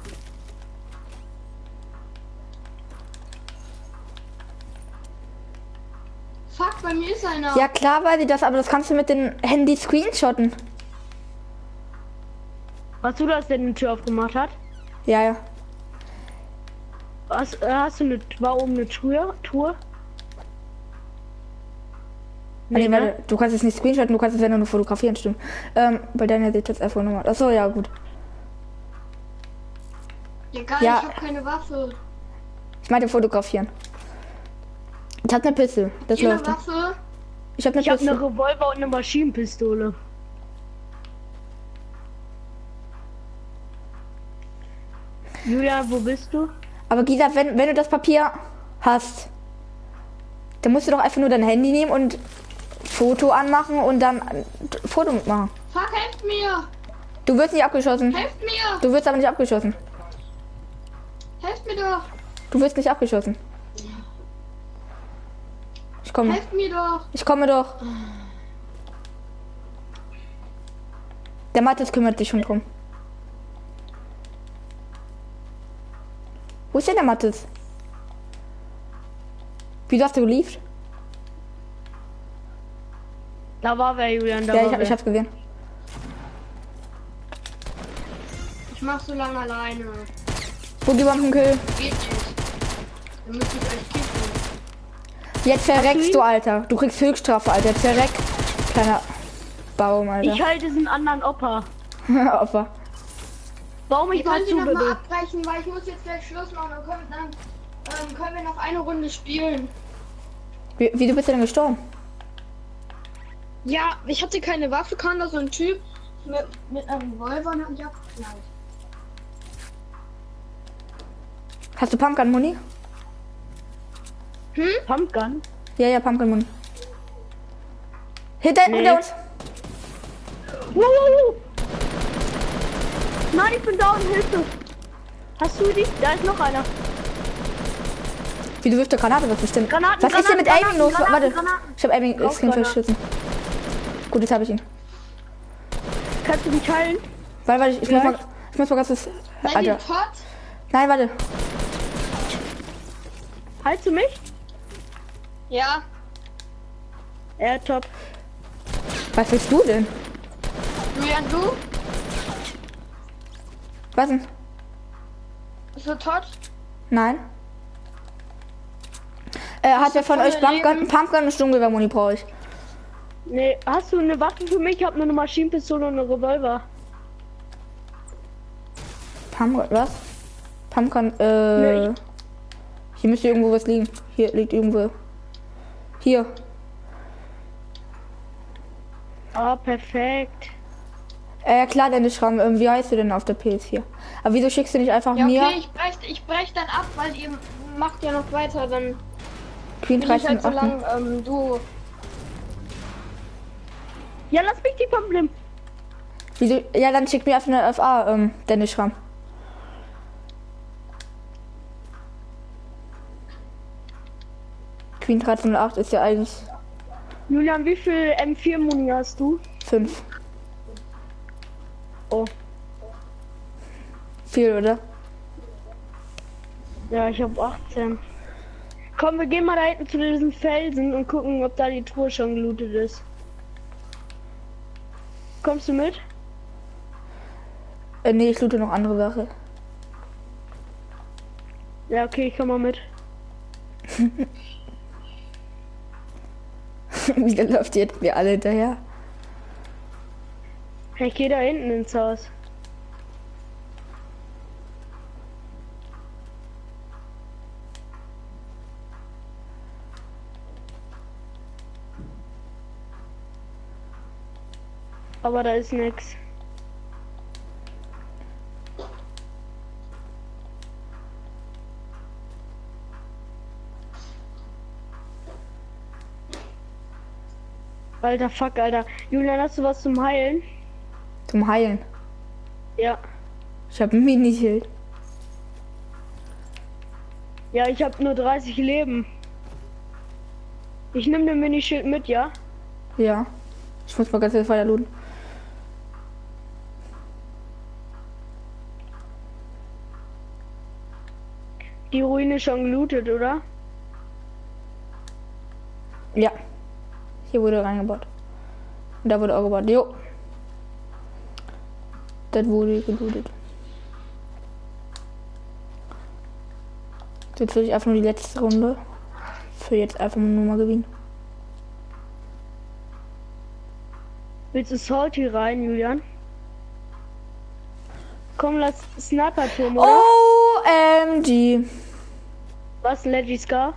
Fuck, bei mir ist einer. Ja klar weiß ich das, aber das kannst du mit dem Handy screenshotten. Hast du das denn die Tür aufgemacht hat? Ja, ja. Hast du eine, war oben eine Tour? Nee, ne? warte, du kannst es nicht screenshotten, du kannst es ja nur fotografieren, stimmt. Weil Daniel sieht jetzt einfach nochmal. Achso, ja gut. Egal, Ja. ich habe keine Waffe. Ich meinte fotografieren. Ich hab eine Pistole. Das Hier eine läuft. Waffe. Ich hab eine Ich habe eine Pistole. Revolver und eine Maschinenpistole. Julia, wo bist du? Aber Gisa, wenn du das Papier hast, dann musst du doch einfach nur dein Handy nehmen und Foto anmachen und dann ein Foto mitmachen. Fuck, helft mir. Du wirst nicht abgeschossen. Helft mir. Du wirst aber nicht abgeschossen. Helft mir doch. Du wirst nicht abgeschossen. Ich komme. Helft mir doch. Ich komme doch. Der Mathis kümmert sich schon drum. Wo ist denn der Mathis? Wieso hast du geliefert? Da war wer, Julian, da Ja, war ich hab's gesehen. Ich mach so lange alleine. Wo die Bombenkill? Geht nicht. Dann müsst ihr euch kicken. Jetzt verreckst du, Alter. Du kriegst Höchststrafe, Alter. Jetzt verreck. Kleiner Baum, Alter. Ich halte diesen anderen Opa. Opfer. Warum ich Ich mal kann sie zu noch mal bitte? abbrechen, weil ich muss jetzt gleich Schluss machen. Dann können wir noch eine Runde spielen. Wie du bist denn gestorben? Ja, ich hatte keine Waffe, kam da so ein Typ mit einem Revolver und hat mich abgeknallt. Hast du Pumpgun Muni? Pumpgun? Ja, Pumpgun Muni. Hinter uns. Nein, ich bin down, Hilfe! Hast du die? Da ist noch einer. Wie du wirfst der Granate, was ist denn? Granaten, Was ist denn mit Aiming los? Granaten, Warte. Granaten. Ich hab Aiming extrem Granaten. verschützen. Gut, jetzt habe ich ihn. Kannst du mich heilen? Warte, ich muss mal ganz das. Seid ihr Alter. tot? Nein, warte. Heilst du mich? Ja. Ja, top. Was willst du denn? Julian, du? Was denn? Bist du tot? Nein. Hat wer von voll euch Pumpgun und Sturmgewehr-Muni brauche ich? Nee, hast du eine Waffe für mich? Ich habe nur eine Maschinenpistole und eine Revolver. Pumpgun, was? Pumpgun, Nee, hier müsste irgendwo was liegen. Hier liegt irgendwo. Hier. Ah, perfekt. Klar, deine Schramm. Wie heißt du denn auf der PS4? Aber wieso schickst du nicht einfach Ja, mir? okay, ich brech dann ab, weil ihr macht ja noch weiter, dann Queen bin ich 13, halt so 18. lang, du. Ja, lass mich die Pumpen. Wieso? Ja, dann schick mir einfach eine FA, Dennis Schramm. Queen 1308 ist ja eigentlich Julian, wie viel M4-Muni hast du? 5. Oh, Viel, oder? ja, ich habe 18. Komm, wir gehen mal da hinten zu diesem Felsen und gucken, ob da die Truhe schon gelootet ist. Kommst du mit? Nee, ich loote noch andere Sache. Ja, okay, ich komm mal mit. Wieder läuft jetzt mir alle hinterher. Ich gehe da hinten ins Haus. Aber da ist nix. Alter, fuck, Alter. Julian, hast du was zum Heilen? Zum Heilen. Ja. Ich habe ein Mini-Schild. Ja, ich habe nur 30 Leben. Ich nehme den Minischild mit, ja? Ja. Ich muss mal ganz kurz weiter looten. Die Ruine schon gelootet, oder? Ja. Hier wurde reingebaut. Und da wurde auch gebaut. Jo. Das wurde gelootet. Jetzt will ich einfach nur die letzte Runde. Für jetzt einfach nur mal gewinnen. Willst du Salty rein, Julian? Komm, lass Sniper-Turm, oder? OMG. Was, Leggy Scar?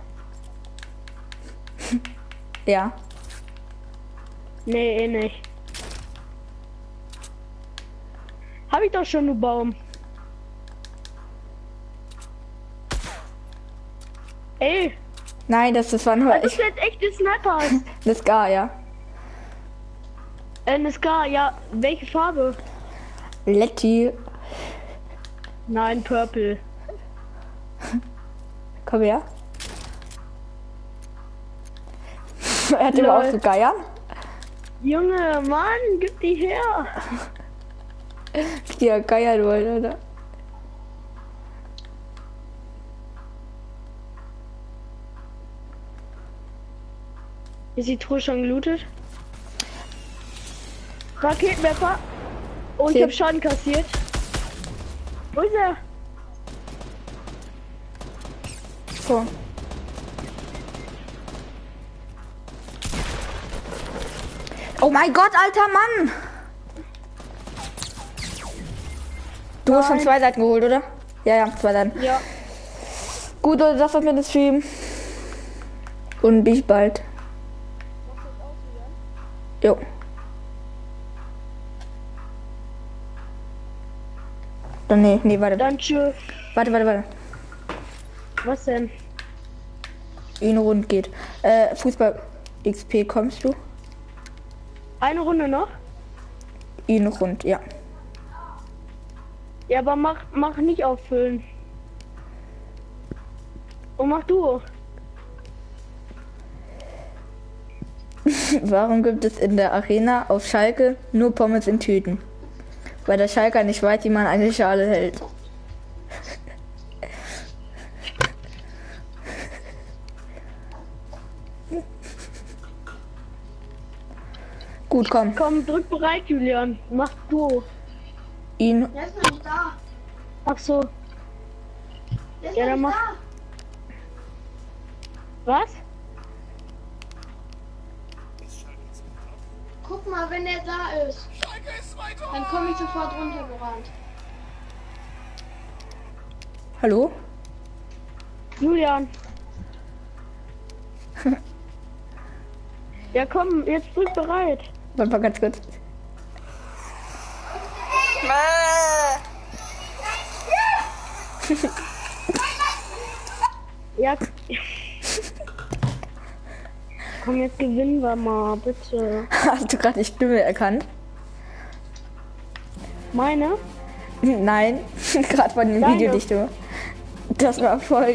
Ja. Nee, eh nicht. Hab ich doch schon, du Baum. Ey, Nein, das war nur das ich. ist jetzt echte Sniper. Das gar, ja. Eine Scar, ja. Welche Farbe? Letty. Nein, Purple. Komm her. Er hat immer Lol. auch so Geiern. Junge, Mann, gib die her. Die ja geiern wollen, oder? Ist die Truhe schon gelootet? Raketenwerfer. Oh, ich Okay. hab Schaden kassiert. Wo ist er? So. Oh mein Gott, alter Mann! Du hast schon Nein. 2 Seiten geholt, oder? Ja, ja, 2 Seiten. Ja. Gut, Leute, das war's mit dem Stream. Und bis bald. Jo. Dann nee, warte. Dann tschüss. Warte. Was denn? Eine Runde geht. Fußball XP kommst du? Eine Runde noch? Eine Runde, ja. Ja, aber mach nicht auffüllen. Und mach du. Warum gibt es in der Arena auf Schalke nur Pommes in Tüten? Weil der Schalker nicht weiß, wie man eine Schale hält. Gut, komm. Komm, drück bereit, Julian. Mach du. Ihn. Der ist noch nicht da. Ach so. Der ist Ja, noch dann nicht mach- da. Was? Guck mal, wenn der da ist, Schalke ist weiter. dann komme ich sofort runtergerannt. Hallo? Julian. Ja, komm, jetzt drück bereit. Warte mal ganz kurz. Ja. Komm, jetzt gewinnen wir mal, bitte. Hast du gerade die Stimme erkannt? Meine? Nein, gerade von dem Deine. Video die Stimme. Das war voll.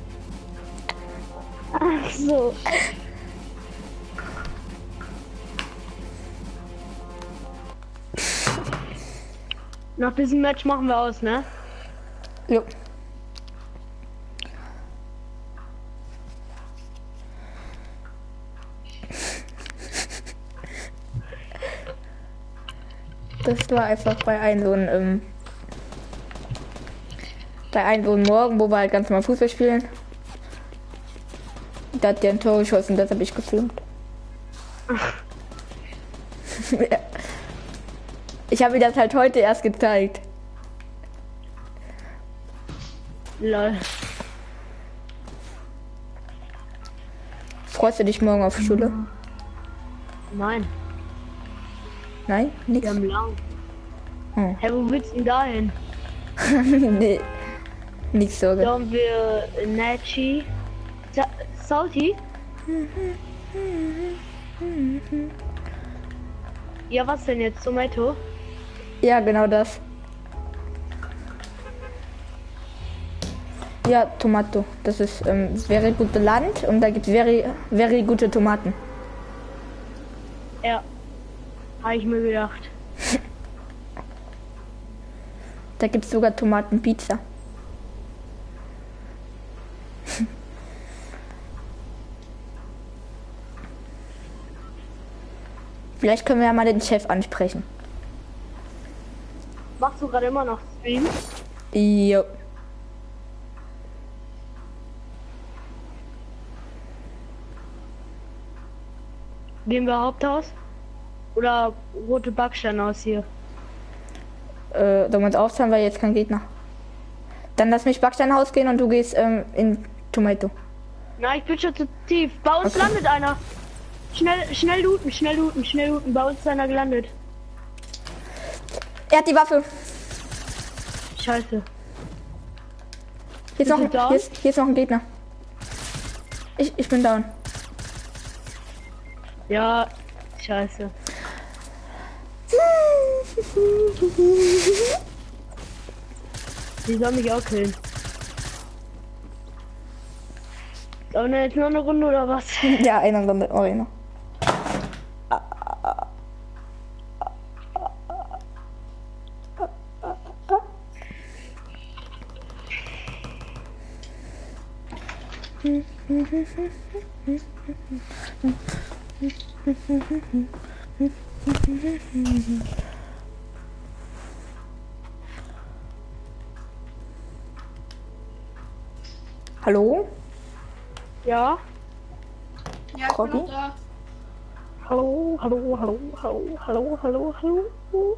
Ach so. Nach diesem Match machen wir aus, ne? Jo. Das war einfach bei einem so ein Morgen, wo wir halt ganz normal Fußball spielen. Da hat der ein Tor geschossen, das habe ich gefilmt. Ja. Ich habe mir das halt heute erst gezeigt. Lol. Freust du dich morgen auf Schule? Nein. Nein, nix. Wir haben lang. Hm. Hä, wo willst du denn da hin? Nee. Nix so. Da haben wir Nachi. Salty? Ja, was denn jetzt? Tomato? Ja, genau das. Ja, Tomato. Das ist very gute Land und da gibt es very gute Tomaten. Ja. Habe ich mir gedacht. Da gibt es sogar Tomatenpizza. Vielleicht können wir ja mal den Chef ansprechen. Machst du gerade immer noch Stream? Jo. Gehen wir Haupthaus? Oder rote Backsteinhaus hier? Sollen wir uns aufteilen, weil jetzt kein Gegner. Dann lass mich Backsteinhaus gehen und du gehst in Tomato. Na, ich bin schon zu tief. Bei uns Okay. landet einer. Schnell looten, schnell looten, schnell looten. Bei uns ist einer gelandet. Er hat die Waffe. Scheiße. Hier ist, noch, Bist du down? hier ist noch ein Gegner. Ich bin down. Ja, scheiße. Die soll mich auch killen. Aber jetzt noch eine Runde oder was? Ja, eine Runde. Oh, eine. Hallo? Ja. Ja, ich bin Robby? noch da. Hallo, hallo, hallo, hallo, hallo, hallo, hallo.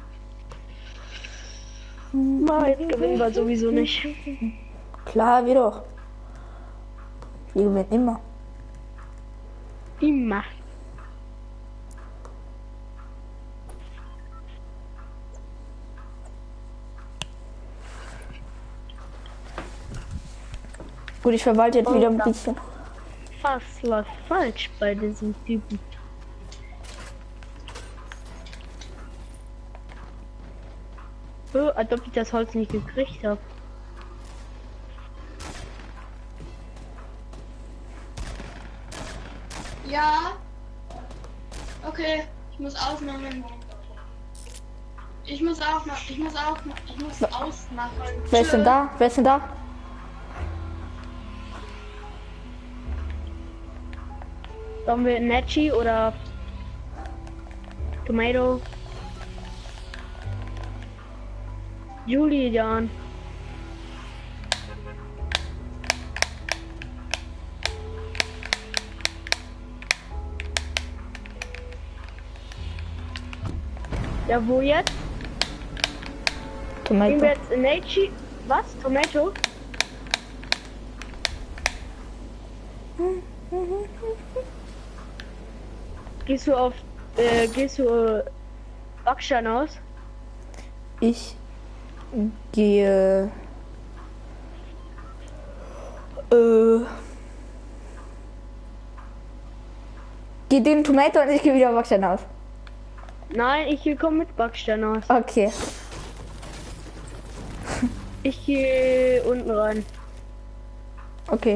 Nein, gewinnen wir sowieso nicht. Klar, wir doch. Wir gewinnen immer. Immer. Gut, ich verwalte jetzt wieder ein bisschen. Was läuft falsch bei diesem Typen? Als ob ich das Holz nicht gekriegt habe. Ja. Okay, ich muss ausmachen. Ich muss ausmachen. Wer ist denn da? Wer ist denn da? Sollen wir Nachi oder Tomato? Julian. Ja, wo jetzt? Gehen Tomato. wir jetzt in Nachi? Was? Tomato? Gehst du Backstein aus? Ich gehe. Geh den Tomato und ich gehe wieder Backstein aus. Nein, ich komme mit Backstein aus. Okay. Ich gehe unten rein. Okay.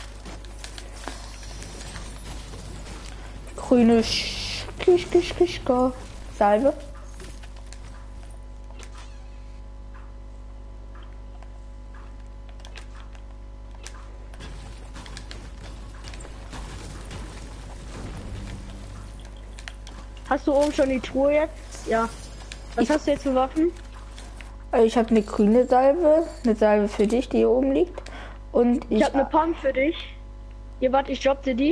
Grüne Salbe. Hast du oben schon die Truhe jetzt? Ja. Was hast du jetzt für Waffen? Ich habe eine grüne Salbe, eine Salbe für dich, die hier oben liegt. Und Ich habe eine Pump für dich. Hier, warte, ich droppe dir die.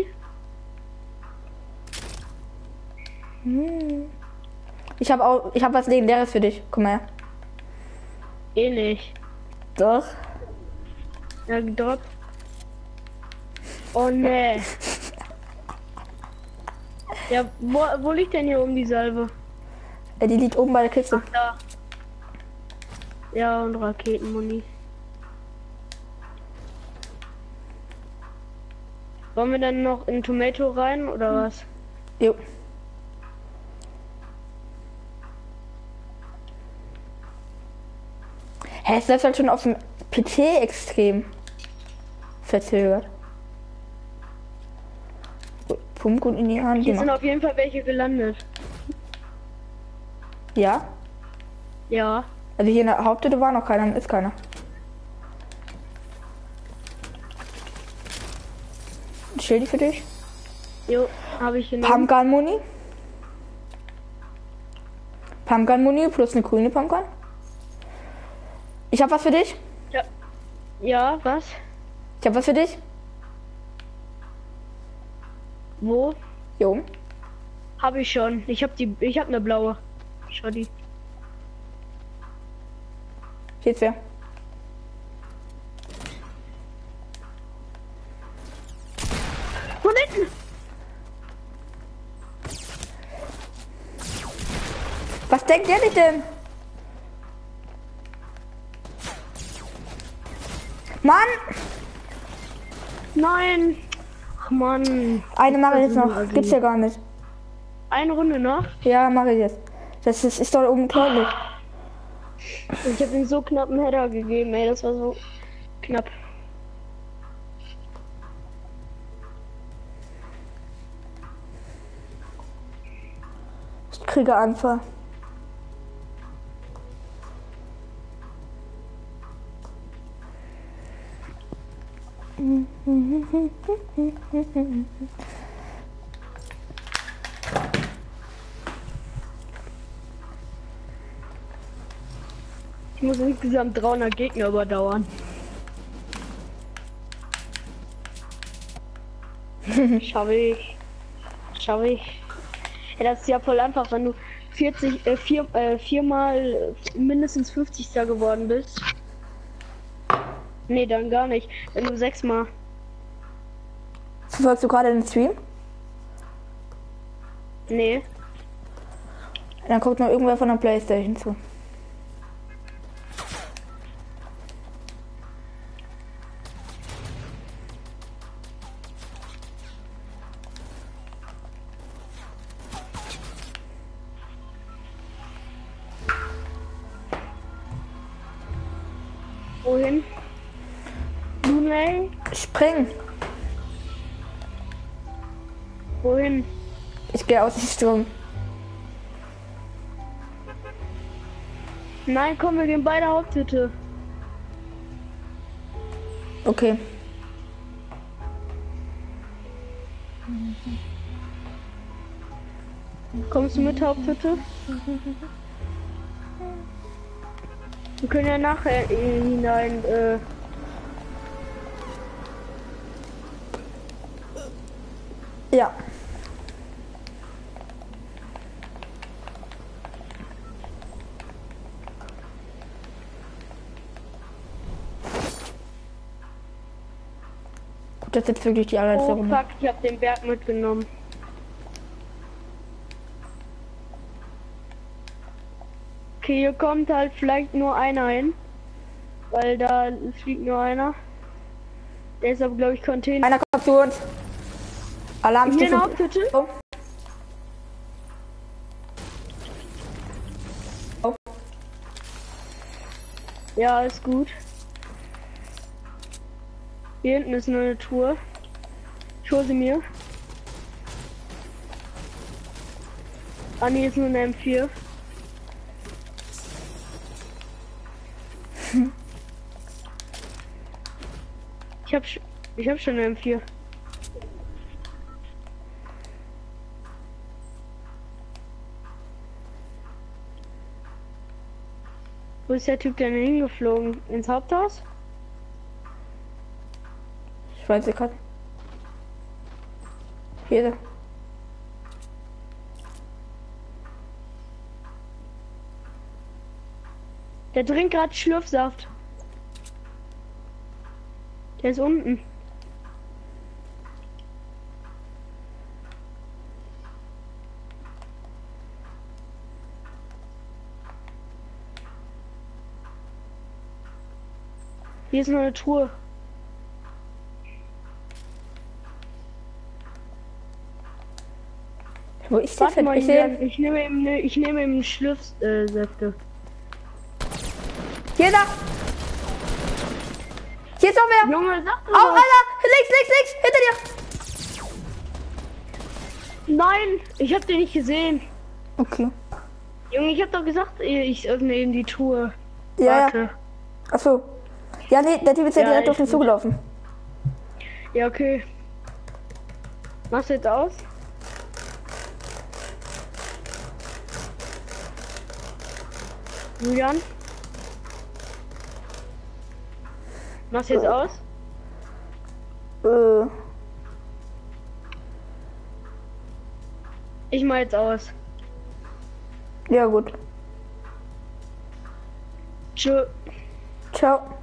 ich habe was Legendäres für dich. Komm mal her. Eh nicht. Doch. Ja, gedroppt. Oh ne. Ja, wo liegt denn hier oben die Salbe? Die liegt oben bei der Kiste. Ach, da. Ja, und Raketenmuni. Wollen wir dann noch in Tomato rein oder was? Jo. Hä, es läuft halt schon auf dem PC extrem verzögert. Pumpgun in die Hand. Hier sind auf jeden Fall welche gelandet. Ja? Ja. Also hier in der Haupthütte war noch keiner, ist keiner. Schildi für dich. Jo, habe ich genommen. Pumpgun Muni. Pumpgun Muni plus eine grüne Pumpgun. Ich hab was für dich. Ja. Ja, was? Ich hab was für dich. Wo? Jo. Habe ich schon. Ich habe eine blaue. Schau die. Hier ist wer. Von hinten! Was denkt ihr nicht denn? Mann! Nein! Ach Mann. Eine mache ich jetzt Das ist noch. ein Gibt's ja gar nicht. Eine Runde noch? Ja, mache ich jetzt. Das ist doch unglaublich. Ich habe ihm so knapp einen Header gegeben, ey. Das war so knapp. Ich kriege Anfall. Ich muss insgesamt 300 Gegner überdauern. Schaffe ich. Schaffe ich. Ja, das ist ja voll einfach, wenn du 4-mal mindestens 50. geworden bist. Nee, dann gar nicht. Wenn du 6-mal. Verfolgst du gerade den Stream? Nee. Dann guckt noch irgendwer von der Playstation zu. Wohin? Moonlay? Spring! Wohin? Ich gehe aus dem Sturm. Nein, komm, wir gehen beide Haupthütte. Okay. Kommst du mit Haupthütte? Wir können ja nachher hinein. Ja. Gut, das ist jetzt wirklich die allerletzte Oh Runde. fuck, ich hab den Berg mitgenommen. Okay, hier kommt halt vielleicht nur einer hin. Weil da fliegt nur einer. Der ist aber glaube ich Container. Einer kommt zu uns. Hier Alarmstufe. in der Haupthütte? Oh. Oh. Ja, ist gut. Hier hinten ist nur eine Tour. Ich hole sie mir. Ah, nee, ist nur eine M4. Ich hab schon eine M4. Wo ist der Typ denn hingeflogen? Ins Haupthaus? Ich weiß nicht gerade. Hier. Der trinkt gerade Schlürfsaft. Der ist unten. Hier ist noch eine Truhe. Wo ist der Warte mal, Ich sehe. Julian, ich nehme eben Schlüpfsäfte. Hier da! Hier ist noch wer! Junge, sag doch Oh, was. Alter! Links! Hinter dir! Nein, ich hab den nicht gesehen. Okay. Junge, ich hab doch gesagt, ich öffne eben die Truhe. Ja, Warte. ja. Achso. Ja, nee, der Typ ist ja Ja, direkt auf ich uns zugelaufen. Ja, okay. Machst du jetzt aus? Julian? Machst du jetzt aus? Ich mach jetzt aus. Ja, gut. Tschö. Ciao.